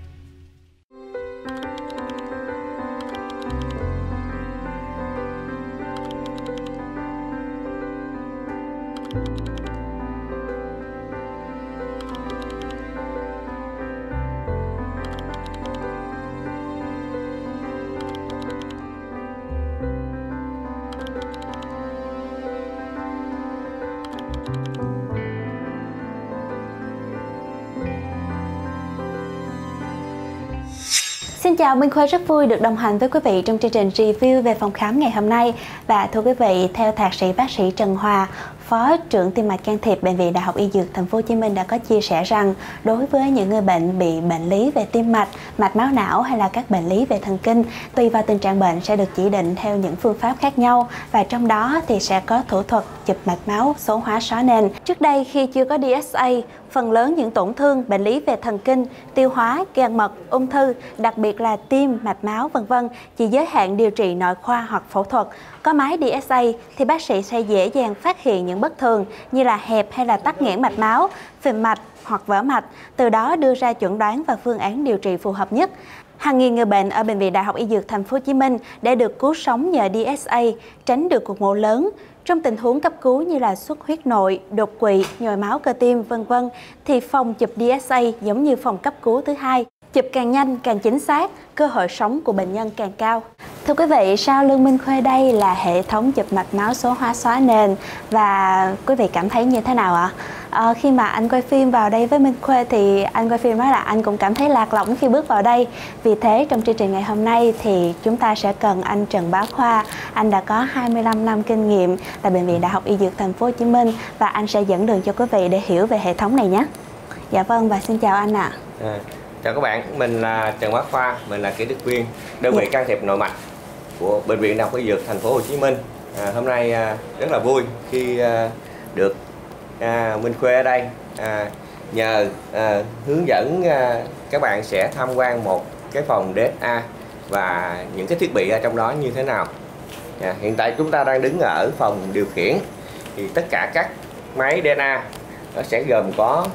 Xin chào, Minh Khuê rất vui được đồng hành với quý vị trong chương trình review về phòng khám ngày hôm nay. Và thưa quý vị, theo thạc sĩ bác sĩ Trần Hòa, Phó trưởng tim mạch can thiệp Bệnh viện Đại học Y Dược Thành phố Hồ Chí Minh đã có chia sẻ rằng đối với những người bệnh bị bệnh lý về tim mạch, mạch máu não hay là các bệnh lý về thần kinh, tùy vào tình trạng bệnh sẽ được chỉ định theo những phương pháp khác nhau, và trong đó thì sẽ có thủ thuật chụp mạch máu số hóa xóa nền. Trước đây khi chưa có DSA, phần lớn những tổn thương bệnh lý về thần kinh, tiêu hóa, gan mật, ung thư, đặc biệt là tim, mạch máu v.v. chỉ giới hạn điều trị nội khoa hoặc phẫu thuật. Có máy DSA thì bác sĩ sẽ dễ dàng phát hiện những bất thường như là hẹp hay là tắc nghẽn mạch máu, phình mạch hoặc vỡ mạch, từ đó đưa ra chẩn đoán và phương án điều trị phù hợp nhất. Hàng nghìn người bệnh ở Bệnh viện Đại học Y Dược Thành phố Hồ Chí Minh đã được cứu sống nhờ DSA, tránh được cuộc mổ lớn. Trong tình huống cấp cứu như là xuất huyết nội, đột quỵ, nhồi máu cơ tim v.v. thì phòng chụp DSA giống như phòng cấp cứu thứ hai. Chụp càng nhanh, càng chính xác, cơ hội sống của bệnh nhân càng cao. Thưa quý vị, sau lưng Minh Khuê đây là hệ thống chụp mạch máu số hóa xóa nền, và quý vị cảm thấy như thế nào ạ? Khi mà anh quay phim vào đây với Minh Khuê thì anh quay phim nói là anh cũng cảm thấy lạc lõng khi bước vào đây. Vì thế trong chương trình ngày hôm nay thì chúng ta sẽ cần anh Trần Bá Khoa. Anh đã có 25 năm kinh nghiệm tại Bệnh viện Đại học Y Dược Thành phố Hồ Chí Minh và anh sẽ dẫn đường cho quý vị để hiểu về hệ thống này nhé. Dạ vâng, và xin chào anh ạ. Chào các bạn, mình là Trần Bá Khoa, mình là kỹ thuật viên đơn vị can thiệp nội mạch của Bệnh viện Đại học Y Dược Thành phố Hồ Chí Minh. Hôm nay rất là vui khi được Minh Khuê ở đây nhờ hướng dẫn các bạn sẽ tham quan một cái phòng DSA và những cái thiết bị ở trong đó như thế nào. Hiện tại chúng ta đang đứng ở phòng điều khiển, thì tất cả các máy DSA nó sẽ gồm có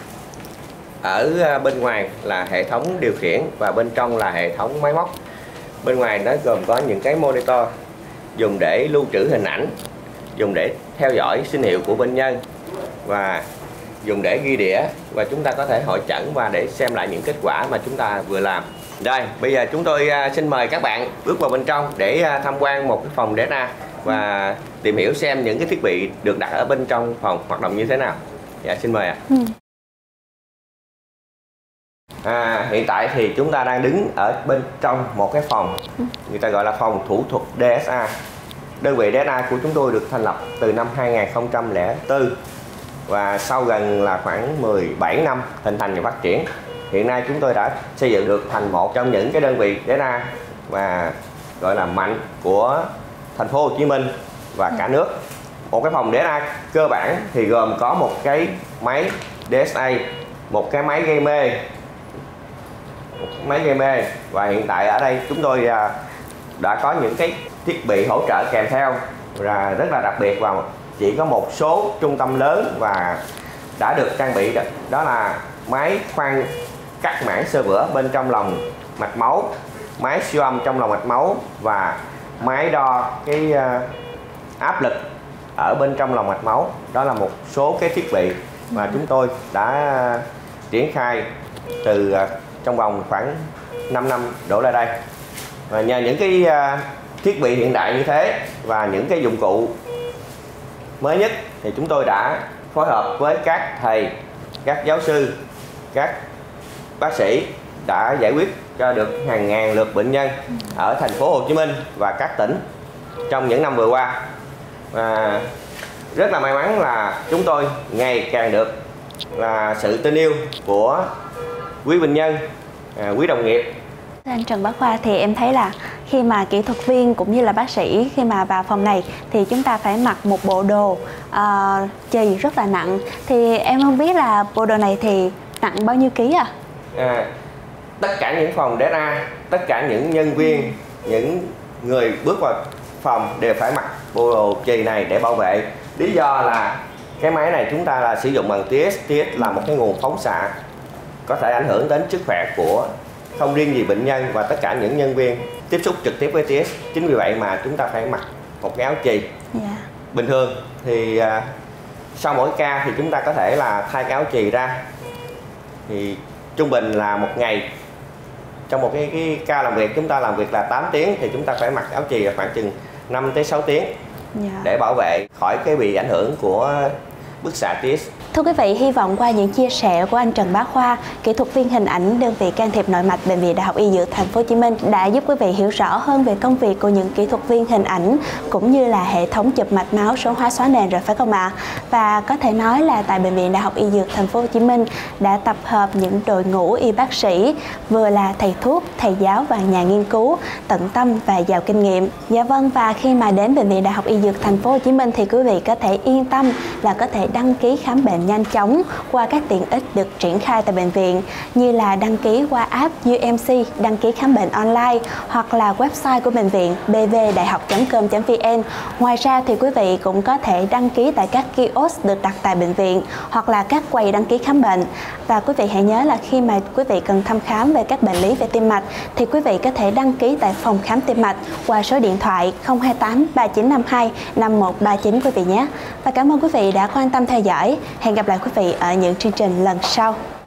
ở bên ngoài là hệ thống điều khiển và bên trong là hệ thống máy móc. Bên ngoài nó gồm có những cái monitor dùng để lưu trữ hình ảnh, dùng để theo dõi sinh hiệu của bệnh nhân và dùng để ghi đĩa, và chúng ta có thể hội chẩn và để xem lại những kết quả mà chúng ta vừa làm. Đây, bây giờ chúng tôi xin mời các bạn bước vào bên trong để tham quan một cái phòng DSA và tìm hiểu xem những cái thiết bị được đặt ở bên trong phòng hoạt động như thế nào. Dạ, xin mời ạ. Hiện tại thì chúng ta đang đứng ở bên trong một cái phòng người ta gọi là phòng thủ thuật DSA. Đơn vị DSA của chúng tôi được thành lập từ năm 2004 và sau gần là khoảng 17 năm hình thành và phát triển, hiện nay chúng tôi đã xây dựng được thành một trong những cái đơn vị DSA và gọi là mạnh của Thành phố Hồ Chí Minh và cả nước. Một cái phòng DSA cơ bản thì gồm có một cái máy DSA, một cái máy gây mê, và hiện tại ở đây chúng tôi đã có những cái thiết bị hỗ trợ kèm theo và rất là đặc biệt, và chỉ có một số trung tâm lớn và đã được trang bị, đó là máy khoan cắt mảng xơ vữa bên trong lòng mạch máu, máy siêu âm trong lòng mạch máu và máy đo cái áp lực ở bên trong lòng mạch máu. Đó là một số cái thiết bị mà chúng tôi đã triển khai từ trong vòng khoảng 5 năm đổ lại đây. Và nhờ những cái thiết bị hiện đại như thế và những cái dụng cụ mới nhất thì chúng tôi đã phối hợp với các thầy, các giáo sư, các bác sĩ đã giải quyết cho được hàng ngàn lượt bệnh nhân ở Thành phố Hồ Chí Minh và các tỉnh trong những năm vừa qua. Và rất là may mắn là chúng tôi ngày càng được là sự tin yêu của quý bệnh nhân, quý đồng nghiệp. Anh Trần Bá Khoa, thì em thấy là khi mà kỹ thuật viên cũng như là bác sĩ khi mà vào phòng này thì chúng ta phải mặc một bộ đồ chì rất là nặng. Thì em không biết là bộ đồ này thì nặng bao nhiêu ký à? Tất cả những phòng DSA, tất cả những nhân viên, những người bước vào phòng đều phải mặc bộ đồ chì này để bảo vệ. Lý do là cái máy này chúng ta là sử dụng bằng TS. TS là một cái nguồn phóng xạ có thể ảnh hưởng đến sức khỏe của không riêng gì bệnh nhân và tất cả những nhân viên tiếp xúc trực tiếp với TS. Chính vì vậy mà chúng ta phải mặc một cái áo chì. Bình thường thì sau mỗi ca thì chúng ta có thể là thay cái áo chì ra. Thì trung bình là một ngày, trong một cái ca làm việc chúng ta làm việc là 8 tiếng thì chúng ta phải mặc áo chì khoảng chừng 5 tới 6 tiếng để bảo vệ khỏi cái bị ảnh hưởng của bức xạ TS. Thưa quý vị, hy vọng qua những chia sẻ của anh Trần Bá Khoa, kỹ thuật viên hình ảnh đơn vị can thiệp nội mạch Bệnh viện Đại học Y Dược Thành phố Hồ Chí Minh đã giúp quý vị hiểu rõ hơn về công việc của những kỹ thuật viên hình ảnh cũng như là hệ thống chụp mạch máu số hóa xóa nền rồi phải không ạ? Và có thể nói là tại Bệnh viện Đại học Y Dược Thành phố Hồ Chí Minh đã tập hợp những đội ngũ y bác sĩ vừa là thầy thuốc, thầy giáo và nhà nghiên cứu tận tâm và giàu kinh nghiệm. Dạ vâng, và khi mà đến Bệnh viện Đại học Y Dược Thành phố Hồ Chí Minh thì quý vị có thể yên tâm là có thể đăng ký khám bệnh nhanh chóng qua các tiện ích được triển khai tại bệnh viện như là đăng ký qua app UMC, đăng ký khám bệnh online hoặc là website của bệnh viện bvđạihoc.com.vn. Ngoài ra thì quý vị cũng có thể đăng ký tại các kiosk được đặt tại bệnh viện hoặc là các quầy đăng ký khám bệnh. Và quý vị hãy nhớ là khi mà quý vị cần thăm khám về các bệnh lý về tim mạch thì quý vị có thể đăng ký tại phòng khám tim mạch qua số điện thoại 028 3952 5139 quý vị nhé. Và cảm ơn quý vị đã quan tâm theo dõi. Hẹn gặp lại quý vị ở những chương trình lần sau.